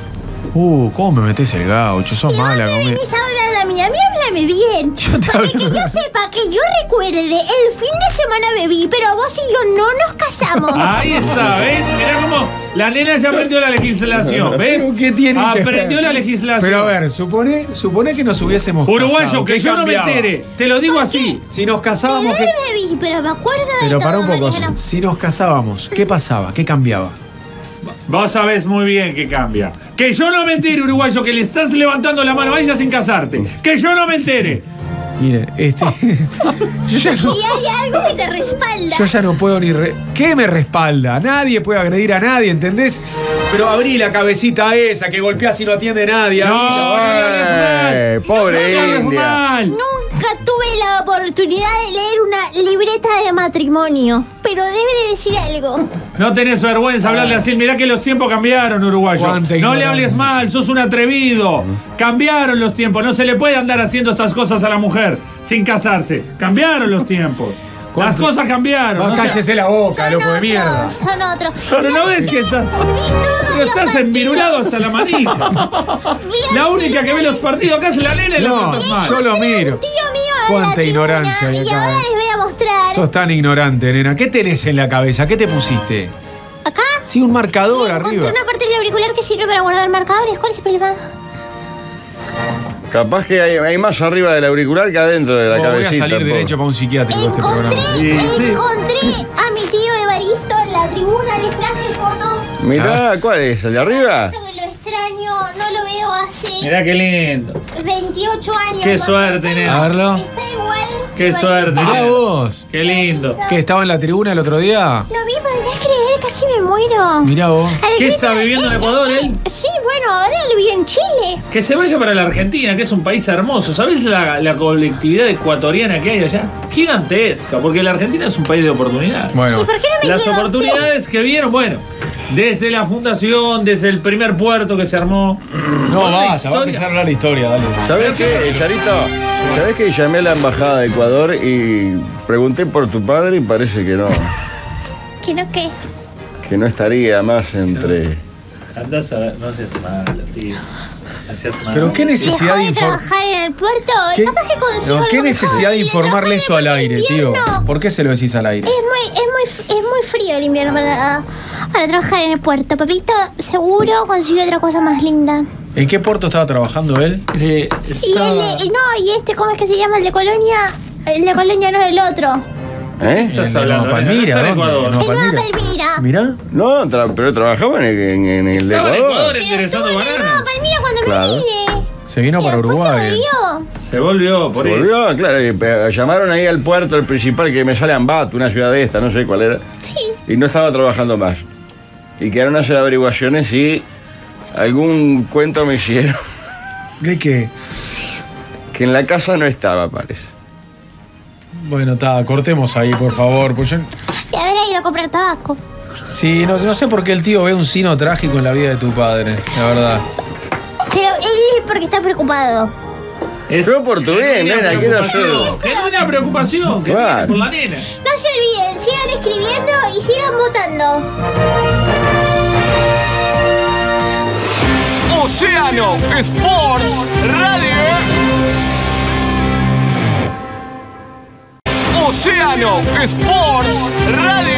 Uh, ¿cómo me metés el gaucho? Sos Y no mala me conmigo. venís a hablar a mí, a mí háblame bien. Yo te Porque hablo- que yo sepa, que yo recuerde, el fin de semana bebí, pero vos y yo no nos casamos. Ahí está, ¿ves? Mirá cómo la nena ya aprendió la legislación, ¿ves? ¿Pero qué tiene que Aprendió ver? la legislación. Pero a ver, supone, supone que nos hubiésemos Uruguayo, casado. que ¿Qué yo no me cambiaba? entere. Te lo digo así. Si nos casábamos, Beber ¿qué- bebí, pero me acuerdo de pero todo, para un poco, Mariano. si nos casábamos, ¿qué pasaba? ¿Qué cambiaba? Vos sabés muy bien que cambia. Que yo no me entere, uruguayo, que le estás levantando la mano a ella sin casarte. Que yo no me entere. Mire, este. yo, ya no, Y hay algo que te respalda. yo ya no puedo ni. re- ¿Qué me respalda? Nadie puede agredir a nadie, ¿entendés? Pero abrí la cabecita esa que golpeás y no atiende nadie. No, Abrí- no le hables mal. Eh, No pobre le hables India. mal. Nunca tuve la oportunidad de leer una libreta de matrimonio, pero debe de decir algo. No tenés vergüenza hablarle así. Mirá que los tiempos cambiaron, uruguayo. Cuánta No le ignorancia. hables mal, sos un atrevido. Cambiaron los tiempos. No se le puede andar haciendo esas cosas a la mujer sin casarse. Cambiaron los tiempos. Las cosas cambiaron. No, o sea, cállese la boca, Son loco de otros, mierda. son otros. Pero no ves que estás, Vi todos pero los estás partidos. envirulado hasta la manija. Vi La única que ve los absolutamente- partidos acá es la nena y No, los demás. yo lo miro. Un tío mío en Cuánta la tribuna, ignorancia hay y acá, ahora eh. les voy a mostrar. Sos tan ignorante, nena. ¿Qué tenés en la cabeza? ¿Qué te pusiste? Acá. Sí, un Y marcador encontré arriba. una parte del auricular que sirve para guardar marcadores. ¿Cuál es el problema? Capaz que hay, hay más arriba del auricular que adentro de la Oh, voy a cabecita. salir pobre. derecho para un psiquiátrico este Encontré, programa. Sí, sí. encontré a mi tío Evaristo en la tribuna. Les traje foto. Mirá, ¿cuál es? ¿El de arriba? Esto me lo extraño. No lo veo hace Mirá qué lindo. veintiocho años. Qué más o suerte, menos. nena. A verlo. Está igual. Qué Evaristo. suerte. Mirá nena. vos. Qué lindo. ¿Qué, estaba en la tribuna el otro día? Lo vi, podrías creer, casi me muero. Mirá vos. Al ¿Qué grito está de- viviendo en eh, Ecuador, eh, él? eh, Sí, bueno, ahora él vive en Chile. Que se vaya para la Argentina, que es un país hermoso. ¿Sabés la, la colectividad ecuatoriana que hay allá? Gigantesca, porque la Argentina es un país de oportunidades. Bueno, ¿Y por qué no me Las lleva oportunidades que vieron, bueno, desde la fundación, desde el primer puerto que se armó. no, Una basta, va a historia. empezar a hablar de historia, dale. ¿Sabés qué, Charito? ¿Sabés que llamé a la embajada de Ecuador y pregunté por tu padre y parece que no, usted? ¿Que no qué? que no estaría más entre... Andás a ver, no seas malo, tío. No seas malo. Pero qué necesidad ¿Dejó de de informar. trabajar en el puerto? ¿Qué, Capaz que consigo pero algo qué mejor. necesidad de Y informarle trabajar esto al en el aire, tío? invierno. ¿Por qué se lo decís al aire? Es muy, es muy, es muy frío el invierno para, para trabajar en el puerto. Papito, seguro consiguió otra cosa más linda. ¿En qué puerto estaba trabajando él? Eh, Y está- el de- no, y este, ¿cómo es que se llama? El de Colonia. El de Colonia no es el otro. ¿Eh? Estás En la hablando, Nueva nena, Palmira, no es ¿dónde? Ecuador. En Nueva El Nueva Palmira. Palmira. Mirá. No, tra- pero trabajaba en el, en, en el de Estaba en Ecuador. Ecuador Pero interesando estuvo en la Nueva bananas. Palmira cuando Claro. me vine. Se vino Y para después Uruguay. se volvió. Se volvió por eso. Volvió, claro, y pe- llamaron ahí al puerto, el principal, que me sale Ambato, una ciudad de esta, no sé cuál era, Sí. y no estaba trabajando más. Y quedaron a hacer averiguaciones y algún cuento me hicieron ¿De qué? que en la casa no estaba, parece. Bueno, está, cortemos ahí, por favor. Pues yo, Y haber ido a comprar tabaco. sí, no, no sé por qué el tío ve un sino trágico en la vida de tu padre, la verdad. Pero él es porque está preocupado. Es Pero por tu bien, genuina nena, quiero preocupación. Genuina preocupación que Claro. tiene por la nena. No se olviden, sigan escribiendo y sigan votando. Océano Sports Radio. Océano Sports Radio.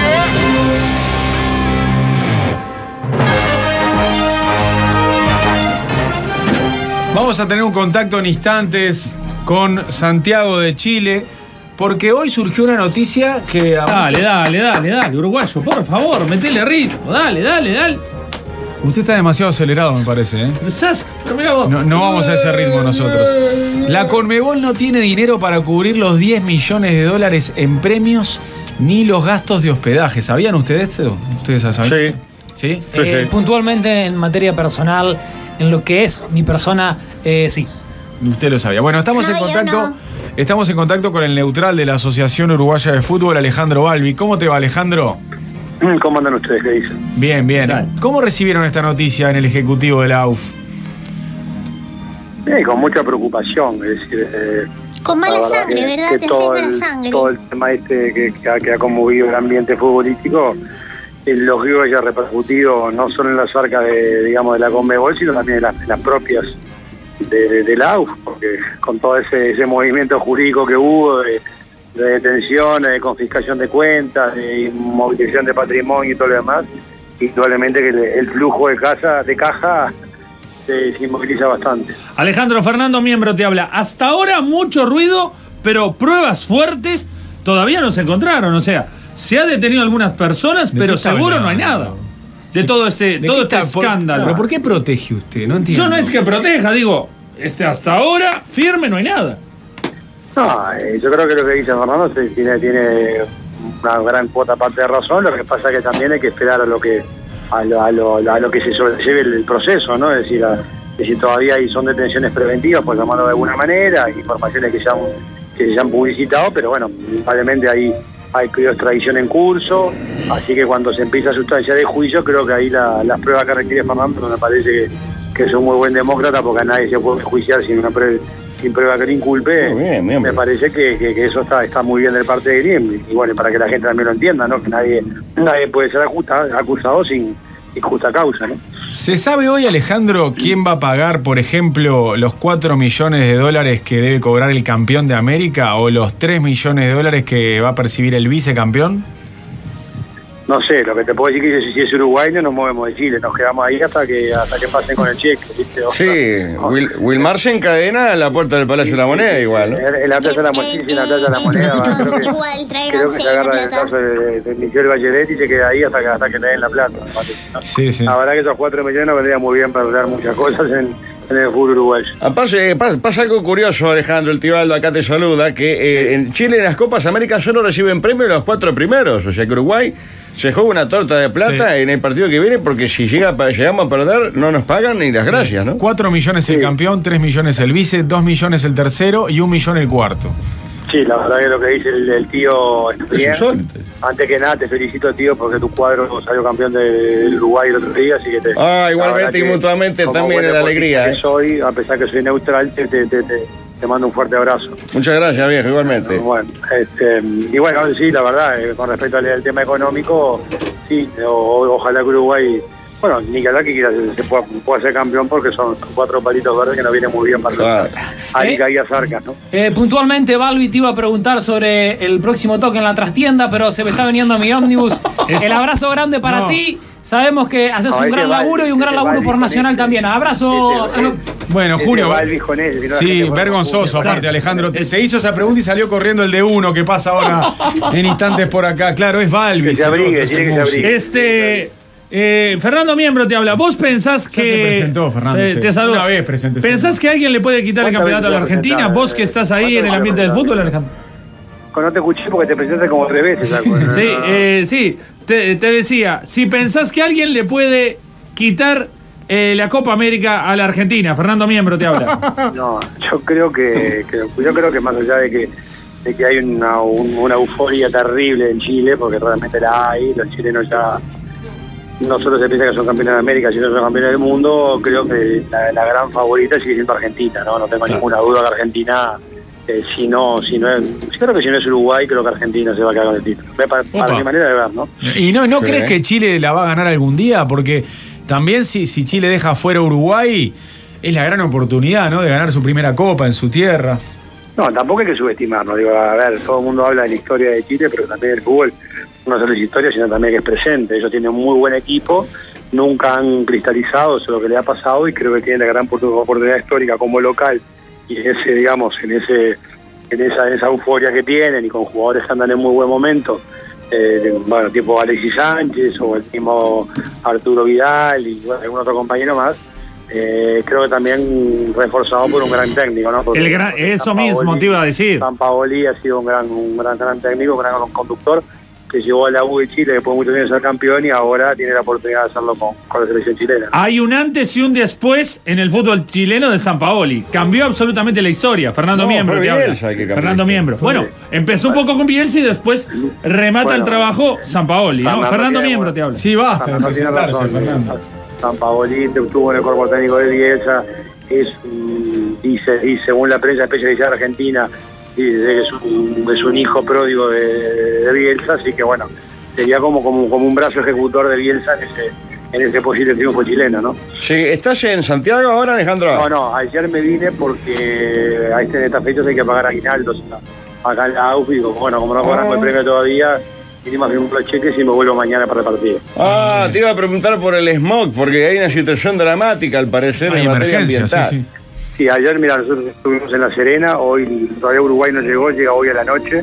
Vamos a tener un contacto en instantes con Santiago de Chile, porque hoy surgió una noticia que a Dale, muchos- dale, dale, dale, uruguayo, por favor, metele ritmo, dale, dale, dale. Usted está demasiado acelerado, me parece, ¿eh? Pero estás- pero mirá vos. No, no vamos a ese ritmo nosotros. La Conmebol no tiene dinero para cubrir los diez millones de dólares en premios ni los gastos de hospedaje. ¿Sabían ustedes esto? ¿Ustedes saben? Sí. ¿Sí? Sí, Eh, sí. puntualmente en materia personal, en lo que es mi persona, eh, sí. Usted lo sabía. Bueno, estamos No, en yo contacto. no. Estamos en contacto con el neutral de la Asociación Uruguaya de Fútbol, Alejandro Balbi. ¿Cómo te va, Alejandro? ¿Cómo andan ustedes? ¿Qué dicen? Bien, bien. ¿Qué tal? ¿Cómo recibieron esta noticia en el Ejecutivo de la A U F? Eh, con mucha preocupación, es decir, eh, Con mala la verdad sangre, que- ¿verdad? que Te hace todo mala el, sangre. todo el tema este que, que ha, que ha conmovido el ambiente futbolístico, el lógico haya repercutido no solo en las arcas de, digamos, de la Conmebol, sino también en las, en las propias de, de, de la A U F, porque con todo ese, ese movimiento jurídico que hubo de, de detenciones, de confiscación de cuentas, de inmovilización de patrimonio y todo lo demás, indudablemente que el, el flujo de casa, de caja se, se inmoviliza bastante. Alejandro Fernando Miembro te habla. Hasta ahora mucho ruido, pero pruebas fuertes todavía no se encontraron. O sea, se ha detenido algunas personas, ¿De pero qué está seguro no hay hablando? nada. De todo este, ¿De todo qué este está- por- escándalo. ¿Pero por qué protege usted? No entiendo. Yo no es que proteja, digo, este hasta ahora firme no hay nada. No, eh, yo creo que lo que dice Fernando se- tiene, tiene una gran cuota parte de razón. Lo que pasa es que también hay que esperar a lo que a lo, a lo, a lo que se sobrelleve el, el proceso, ¿no? Es decir, a, es decir, todavía hay, son detenciones preventivas, por llamarlo de alguna manera, informaciones que ya han, que se han publicitado, pero bueno, probablemente hay hay pedido de extradición en curso, así que cuando se empieza a sustanciar el juicio, creo que ahí la, las pruebas que requiere Fernando me parece que, que es un muy buen demócrata, porque a nadie se puede juiciar sin una, pre- sin prueba que le inculpe, Muy bien, bien, me bien. parece que, que, que eso está, está muy bien del parte de Griem. Y bueno, para que la gente también lo entienda, ¿no? Que nadie, nadie puede ser ajusta, acusado sin, sin justa causa, ¿no? ¿Se sabe hoy, Alejandro, quién va a pagar, por ejemplo, los cuatro millones de dólares que debe cobrar el campeón de América o los tres millones de dólares que va a percibir el vicecampeón? No sé, lo que te puedo decir es que si es Uruguay no nos movemos de Chile, nos quedamos ahí hasta que hasta que pasen con el cheque, ¿viste? O Sí, sea, no. Will, Wilmar se encadena a la puerta del Palacio de la Moneda igual, ¿no? En, en la Plaza de la Moneda, sí, en la Plaza de la Moneda, va, creo que, Igual, creo tráiganse que se la agarra el plata. caso de, de Michel Valleretti y se queda ahí hasta que, hasta que le den la plata. ¿no? Sí, sí. La verdad que esos cuatro millones vendrían muy bien para lograr muchas cosas en, en el fútbol uruguayo. Aparte, pasa, pasa algo curioso, Alejandro, el tío Aldo acá te saluda, que eh, en Chile en las Copas América solo reciben premios los cuatro primeros, o sea que Uruguay se juega una torta de plata Sí. en el partido que viene porque si llega, llegamos a perder no nos pagan ni las gracias, ¿no? Cuatro millones el Sí. campeón, tres millones el vice, dos millones el tercero y un millón el cuarto. Sí, la verdad que lo que dice el, el tío está Es bien. insólito. Antes que nada te felicito, tío, porque tu cuadro salió campeón del Uruguay el otro día, así que te... Ah, la igualmente verdad y que mutuamente como también buen en la deportista alegría, que ¿eh? soy, a pesar que soy neutral, te, te, te, te, te mando un fuerte abrazo. Muchas gracias, viejo, igualmente. Bueno, este, y bueno, sí, la verdad, eh, con respecto al, al tema económico, sí, o- ojalá que Uruguay, bueno, ni que hablar que quiera, se, se pueda, pueda ser campeón porque son cuatro palitos verdes que nos vienen muy bien para Claro. ahí ¿Eh? caídas cerca, ¿no? Eh, puntualmente, Balbi te iba a preguntar sobre el próximo toque en la trastienda, pero se me está viniendo mi ómnibus. El abrazo grande para No. ti. Sabemos que haces No, un este gran Balbi, laburo y un gran este laburo Balbi por con Nacional este. también. Abrazo. Este, este, Bueno, este Julio. Balbi con ese, si no la Sí, gente puede vergonzoso confundir. aparte, Alejandro. Te, te hizo esa pregunta y salió corriendo el de uno que pasa ahora en instantes por acá. Claro, es Balbi. Que se ese abrigue, otro, ese tiene que se músico. abrigue. Este. eh, Fernando Miembro te habla. ¿Vos pensás que. se presentó, Fernando, Eh, usted. te saludo. Una vez preséntese. ¿Pensás que alguien le puede quitar el ¿Cuántas campeonato a la veces te Argentina? presentás, Vos que eh? estás ahí en el ¿Cuántas ambiente del veces te fútbol, Alejandro. No te escuché porque te presentaste como tres veces. ¿te acuerdas? Sí, No, no. eh, sí. Te, te decía, si pensás que alguien le puede quitar eh, la Copa América a la Argentina, Fernando Miembro te habla. No, yo creo que, que- yo creo que más allá de que de que hay una, un- una euforia terrible en Chile, porque realmente la hay, los chilenos ya no solo se piensa que son campeones de América, sino que son campeones del mundo, creo que la, la gran favorita sigue siendo Argentina, ¿no? No tengo ninguna duda que Argentina, eh, si no, si no es, creo que si no es Uruguay, creo que Argentina se va a quedar con el título. Me pa- Para, Opa. mi manera de ver, ¿no? ¿Y no, no Sí. crees que Chile la va a ganar algún día? Porque también si, si Chile deja fuera a Uruguay, es la gran oportunidad, ¿no? De ganar su primera copa en su tierra. No, tampoco hay que subestimarlo. Digo, a ver, todo el mundo habla de la historia de Chile, pero también el fútbol no solo es historia, sino también que es presente. Ellos tienen un muy buen equipo, nunca han cristalizado eso lo que le ha pasado y creo que tienen la gran oportun- oportunidad histórica como local y en ese, digamos, en ese, en esa, en esa euforia que tienen y con jugadores que andan en muy buen momento. Eh, bueno, tipo Alexis Sánchez o el mismo Arturo Vidal y bueno, algún otro compañero más. Eh, creo que también reforzado por un gran técnico, ¿no? Porque- El gran- porque eso Sampaoli- mismo te iba a decir. Sampaoli ha sido un gran, un gran, gran técnico, un gran conductor que llegó a la U de Chile después de muchos años de ser campeón y ahora tiene la oportunidad de hacerlo con, con la selección chilena. Hay un antes y un después en el fútbol chileno de Sampaoli. Cambió absolutamente la historia. Fernando No, Miembro fue te habla. Bielsa el que cambió Fernando la historia. Miembro. Fue- Bueno, empezó un poco con Bielsa y después remata Bueno, el trabajo Sampaoli, ¿no? Fernando Fernando tiene- Miembro te habla. Sí, basta de Fernando tiene presentarse, razón. Fernando. Sampaoli estuvo en el cuerpo técnico de Bielsa, es, un- dice, y según la prensa especializada argentina, dice que es un, es un hijo pródigo de, de Bielsa, así que bueno, sería como, como, como un brazo ejecutor de Bielsa en ese, en ese posible triunfo chileno, ¿no? Sí, ¿estás en Santiago ahora, Alejandro? No, no, ayer me vine porque a este, en estas fechas hay que pagar aguinaldos acá en la A U F y digo, bueno, como no cobramos el premio todavía, vinimos a firmar los cheques y me vuelvo mañana para el partido. Ah, te iba a preguntar por el smog, porque hay una situación dramática, al parecer, Hay en materia emergencia, sí, ambiental. sí. Sí, ayer, mira, nosotros estuvimos en La Serena, hoy todavía Uruguay no llegó, llega hoy a la noche.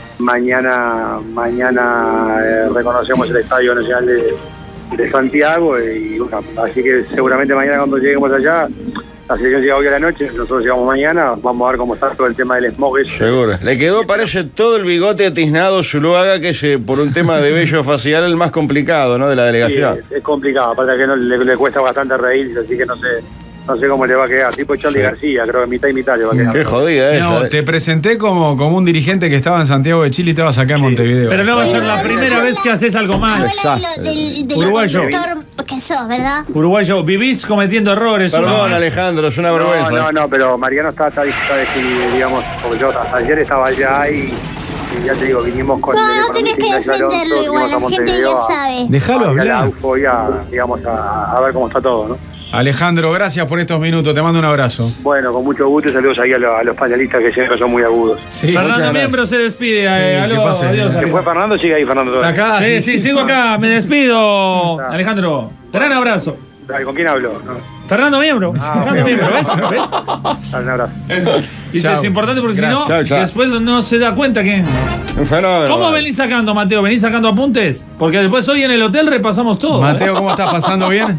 Mañana mañana eh, reconocemos el Estadio Nacional de, de Santiago y bueno, así que seguramente mañana cuando lleguemos allá, la selección llega hoy a la noche, nosotros llegamos mañana, vamos a ver cómo está todo el tema del smog. ese. Seguro. Le quedó, parece, todo el bigote atiznado Zuluaga, que es eh, por un tema de vello facial el más complicado, ¿no? De la Sí, delegación. es, es complicado, aparte que no, le, le cuesta bastante reír, así que no sé, no sé cómo le va a quedar. Tipo Charlie Sí. García, creo que mitad y mitad le va a quedar. Qué jodida esa. No, eh. te presenté como, como un dirigente que estaba en Santiago de Chile y te vas acá en Montevideo. Pero no va a ser la Pero primera habla- vez que haces algo mal. Habla de lo, del, de lo Uruguayo. conductor que sos, ¿verdad? Uruguayo, vivís cometiendo errores. una Perdón, más. Alejandro, es una No, vergüenza. no, no, pero Mariano está, está, está, está, digamos, porque yo ayer estaba allá y, y ya te digo, vinimos con No, el no tenés que economista Ignacio defenderlo Alonso, igual, vinimos a la gente Montevideo ya a- sabe. Déjalo a ir a la hablar. U F O y a, digamos, a, a ver cómo está todo, ¿no? Alejandro, gracias por estos minutos. Te mando un abrazo. Bueno, con mucho gusto y saludos ahí a los, a los panelistas que siempre son muy agudos. Sí, Fernando Miembro se despide. eh, Sí, aló, ¿qué pasa? adiós, ¿Se Alejandro. fue Fernando? Sigue ahí, Fernando. ¿Está todavía. acá? Sí, sí, sigo acá. Me despido, Ah. Alejandro. Gran abrazo. Dale, ¿con quién hablo? No, Fernando Miembro. Fernando Miembro, ¿ves? ¿Ves? dale, un abrazo. Y Chao. es importante porque Gracias. si no, Chao, chao. después no se da cuenta que. Un fenómeno. ¿Cómo venís sacando, Mateo? ¿Venís sacando apuntes? Porque después hoy en el hotel repasamos todo. ¿eh? Mateo, ¿cómo estás pasando bien?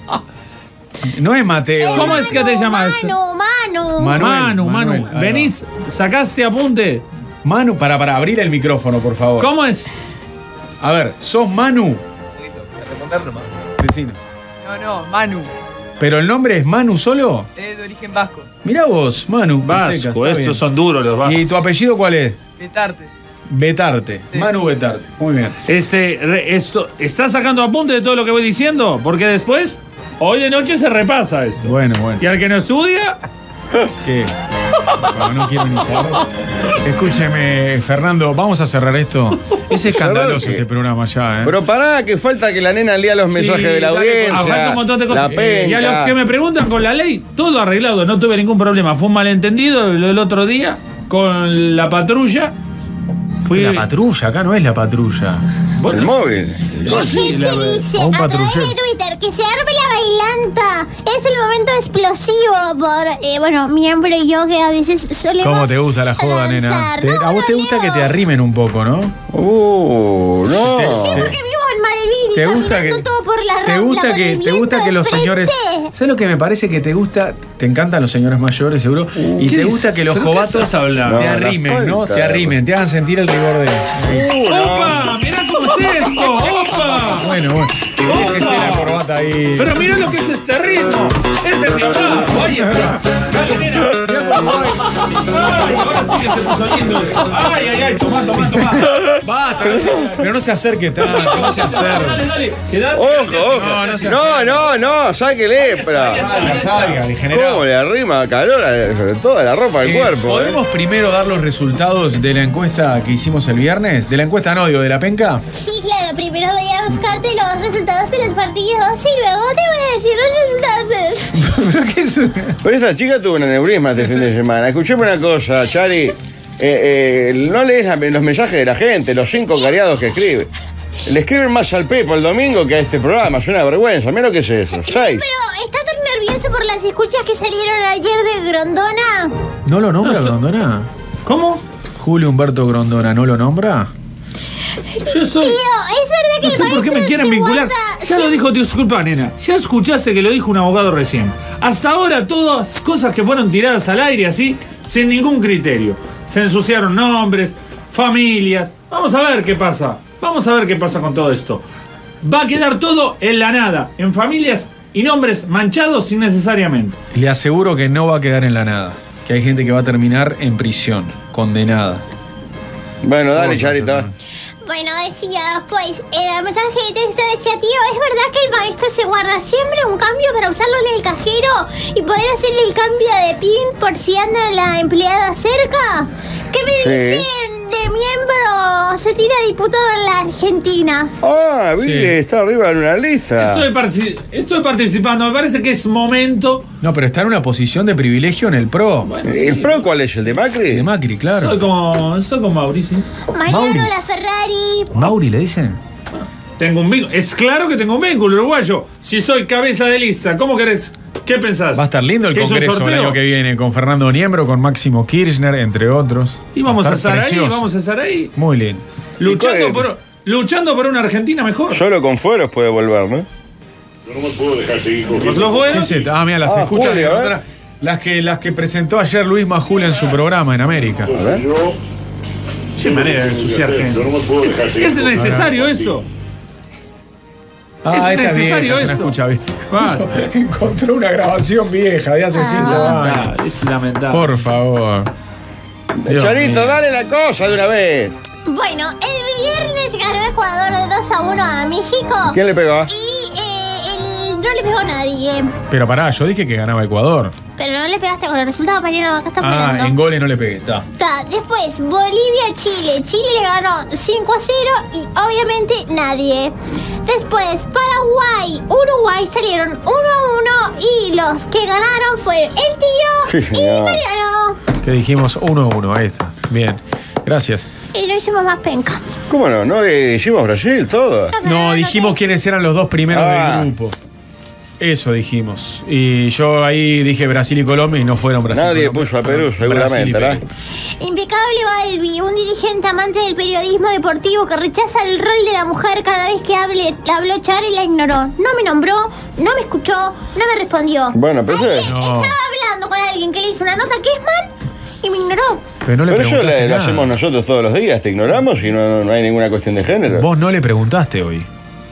No es Mateo. ¿Cómo es que te llamas? Manu, Manu. Manuel, Manu, Manuel, Manu, ahí va. venís, sacaste apunte. Manu, para, para, abrir el micrófono, por favor. ¿Cómo es? A ver, ¿sos Manu? Vecino. No, no, Manu, ¿Pero el nombre es Manu solo? es de origen vasco. Mirá vos, Manu. Vasco, Seca, está estos bien. son duros los vascos. ¿Y tu apellido cuál es? Betarte. Betarte. Sí. Manu Betarte. Muy bien. Este, re- esto, ¿estás sacando apunte de todo lo que voy diciendo? Porque después, hoy de noche se repasa esto. Bueno, bueno. Y al que no estudia, ¿Qué? No, no quiero ni saber. Escúcheme, Fernando, vamos a cerrar esto. Es escandaloso ¿Qué? este programa ya, ¿eh? Pero pará, que falta que la nena lea los Sí, mensajes de la dale, audiencia. ah, falta un montón de cosas. La penca. Y a los que me preguntan con la ley, todo arreglado, no tuve ningún problema. Fue un malentendido el, el otro día con la patrulla. Fui La patrulla, acá no es la patrulla. Bueno, El móvil. La gente la- dice o un a través patrullero. de Twitter que se arme la bailanta. Es el momento explosivo por, eh, bueno, Miembro y yo que a veces solemos ¿Cómo te gusta la joda, nena? lanzar. Te- No, a vos no, te gusta que Leo. te arrimen un poco, ¿no? Uh, no. Sí, porque vivo en Malvin y ¿Te gusta caminando que todo por la te Rambla, gusta por que el te gusta viento que de los frente? señores? ¿Sabes lo que me parece que te gusta? Te encantan los señores mayores, seguro. y ¿qué te es? gusta que los ¿Pero qué jovatos estás hablando? te No, la arrimen, ¿no? falta Te de- arrimen, te hagan sentir el rigor de. ¡Opa! ¡Mirá cómo es esto! ¡Opa! Bueno, bueno. Déjese la corbata ahí. Pero mirá lo que es este ritmo. Es el diablado. Ahí está. Dale, nena. Mirá cómo va. Ay, ahora sí que se puso lindo esto. Ay, ay, ay. Tomá, tomá, tomá. Basta, pero no se, pero no se acerque tanto, no se Dale, acerque. dale. Quedate. Ojo, ojo. No, no se No, no, no, sáquele, pero. Salga, salga, degenerado. ¿Cómo le arrima calor a toda la ropa del Eh, cuerpo? ¿Podemos primero dar los resultados de la encuesta que hicimos el viernes? ¿De la encuesta no, digo, de la penca? Sí, claro, primero voy a buscarte los resultados de los partidos y luego te voy a decir los resultados de... ¿Pero qué es? eh? Pero esa chica tuvo un aneurisma este fin de semana. Escuchame una cosa, Chari. Eh, eh, no lees la- los mensajes de la gente, los cinco cariados que escribe. Le escriben más al Pepo el domingo que a este programa. Es una vergüenza. Mira lo que es eso. Seis. Pero está tan nervioso por las escuchas que salieron ayer de Grondona. ¿No lo nombra No sé. Grondona? ¿Cómo? Julio Humberto Grondona, ¿no lo nombra? Yo estoy. Tío, es verdad que No el sé por qué maestro me quieren se vincular. guarda- Ya lo se- dijo, disculpa, nena. Ya escuchaste que lo dijo un abogado recién. Hasta ahora todas cosas que fueron tiradas al aire así, sin ningún criterio. Se ensuciaron nombres, familias. Vamos a ver qué pasa. Vamos a ver qué pasa con todo esto. Va a quedar todo en la nada, en familias y nombres manchados innecesariamente. Le aseguro que no va a quedar en la nada. Que hay gente que va a terminar en prisión, condenada. Bueno, dale, ¿Cómo se Charita. llama? Bueno, decía, pues, en el mensaje de texto decía, tío, ¿es verdad que el maestro se guarda siempre un cambio para usarlo en el cajero y poder hacerle el cambio de pin por si anda la empleada cerca? ¿Qué me Sí. dicen de miembro? Se tira diputado en la Argentina. Ah, vi Sí. que está arriba en una lista. Estoy, parci- estoy participando. Me parece que es momento. No, pero está en una posición de privilegio en el PRO. ¿El pro cuál es? ¿El de Macri? De Macri, claro. Soy como, soy como Mauricio. Mariano Mauri. la Ferrari. Mauri, ¿le dicen? Tengo un vínculo. Es claro que tengo un vínculo uruguayo. Si soy cabeza de lista, ¿cómo querés? ¿Qué pensás? Va a estar lindo el ¿Que es un congreso el sorteo? año que viene con Fernando Niembro, con Máximo Kirchner, entre otros. Y vamos Va a estar ahí, precioso. vamos a estar ahí. Muy lindo. Luchando ¿Y cuál por, luchando por una Argentina mejor. Solo con fueros puede volver, ¿no? Pues lo ¿Qué bueno. es esto? Ah, mira, las Ah, escuchas. Julio, de a ver. otra- las que, las que presentó ayer Luis Majul en su programa en América. A ver. Qué manera de ensuciar gente. ¿Es, es necesario esto? Ah, es esta necesario vieja, se la esto. escucha bien. Basta. Encontró una grabación vieja de hace cinco años. Ah, es lamentable. Por favor. Dios Charito, mío. dale la cosa de una vez. Bueno, el viernes ganó Ecuador de dos a uno a México. ¿Quién le pegó? Y eh, el, no le pegó a nadie. Pero pará, yo dije que ganaba Ecuador. Pero no le pegaste con el resultado, Mariano, acá está Ah, peleando. en goles no le pegué. Está. Ta, después, Bolivia-Chile. Chile le ganó cinco a cero y obviamente nadie. Después, Paraguay, Uruguay salieron uno a uno y los que ganaron fue el tío Sí, y señor. Mariano. Que dijimos uno a uno, ahí está. Bien, gracias. Y no hicimos más penca. ¿Cómo no? ¿No eh, hicimos Brasil todo? No, dijimos quiénes eran los dos primeros Ah. del grupo. Eso dijimos. Y yo ahí dije Brasil y Colombia y no fueron Brasil. Nadie Colombia, puso a fueron Perú, seguramente, Brasil y ¿no? Perú. Impecable Balbi, un dirigente amante del periodismo deportivo que rechaza el rol de la mujer cada vez que hable, habló Char y la ignoró. No me nombró, no me escuchó, no me respondió. Bueno, pero eso es- Alguien No. estaba hablando con alguien que le hizo una nota a Kessman y me ignoró. Pero no le Pero eso preguntaste le- lo nada. hacemos nosotros todos los días, te ignoramos y no, no hay ninguna cuestión de género. Vos no le preguntaste hoy.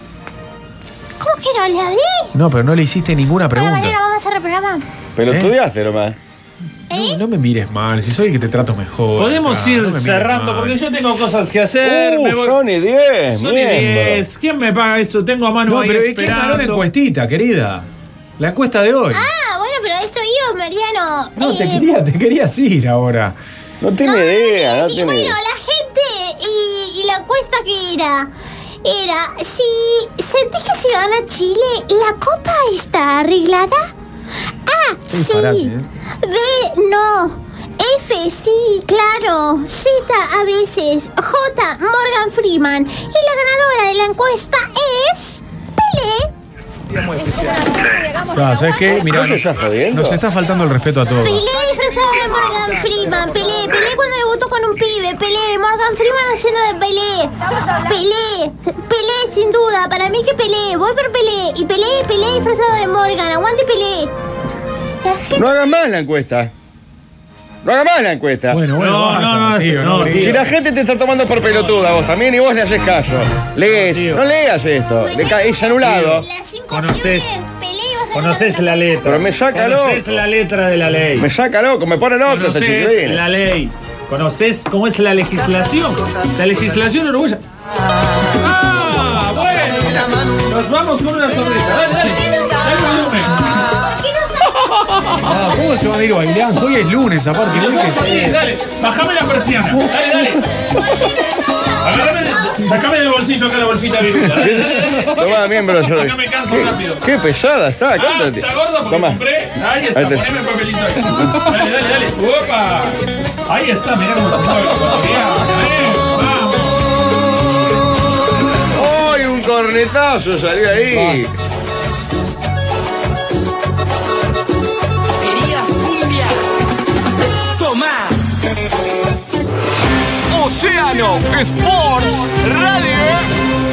¿Cómo que no le hablé? No, pero no le hiciste ninguna Bueno, pregunta. Mariano, vamos a hacer el programa. Pero ¿Eh? estudiaste nomás. ¿Eh? No, no me mires mal, si soy el que te trato mejor. Podemos acá, ir no me mires cerrando mal. porque yo tengo cosas que hacer. Uh, me voy- Sony diez, Sony miembro. diez. ¿Quién me paga eso? Tengo a Manu No, ahí pero ¿de qué ganó la esperando. encuestita, querida? La encuesta de hoy. Ah, bueno, pero eso iba, Mariano. No, te Eh, quería, te querías ir ahora. No tiene idea, no sí, tiene bueno, idea. la gente y, y la encuesta que era, era, si sentís que si gana Chile, ¿la copa está arreglada? A, Qué sí. disparate, ¿eh? B, no. F, sí, claro. Z, a veces. J, Morgan Freeman. Y la ganadora de la encuesta es Pelé. Ah, ¿sabes qué? Mira, ¿No se está jodiendo? nos está faltando el respeto a todos. Pelé disfrazado de Morgan Freeman. Pelé, Pelé cuando debutó con un pibe. Pelé, Morgan Freeman haciendo de Pelé. Pelé, Pelé sin duda. Para mí que Pelé. Voy por Pelé. Y Pelé, Pelé disfrazado de Morgan. Aguante Pelé. La gente- No hagas más la encuesta. No hagas más la encuesta. Bueno, bueno, No, basta, no, no, tío, no, grites. Si la gente te está tomando por pelotuda vos también y vos le haces caso. Lees, tío. no leas esto. Le ca- es anulado. Las cinco Conocés- opciones. Pelé iba a ser Conoces la letra. Pero me saca Conoces loco. la letra de la ley. Me saca loco, me pone loco esta Conoces chiquilina. la ley. Conoces cómo es la legislación. La legislación uruguaya. Ah, bueno. Nos vamos con una sonrisa. Dale, dale. Dale volumen. Ah, ¿cómo se van a ir bailando? Hoy es lunes, aparte. ¿no? Que Sí, se- dale. Bajame la persiana. Dale, dale. Agárrame, sacame del bolsillo acá la bolsita de viruta. Dale, dale, dale. Toma, miembro. yo- Sacame canso Qué- rápido. Qué pesada está. Ah, ¿Cuánto te- está gorda porque Toma. compré. Ahí está, Ahí te- poneme el papelito ahí. Dale, dale, dale. ¡Opa! Ahí está, mirá cómo se mueve la ecuatoriana. ¿Eh? Vamos. ¡Ay, un cornetazo salió ahí! Océano Sports Radio.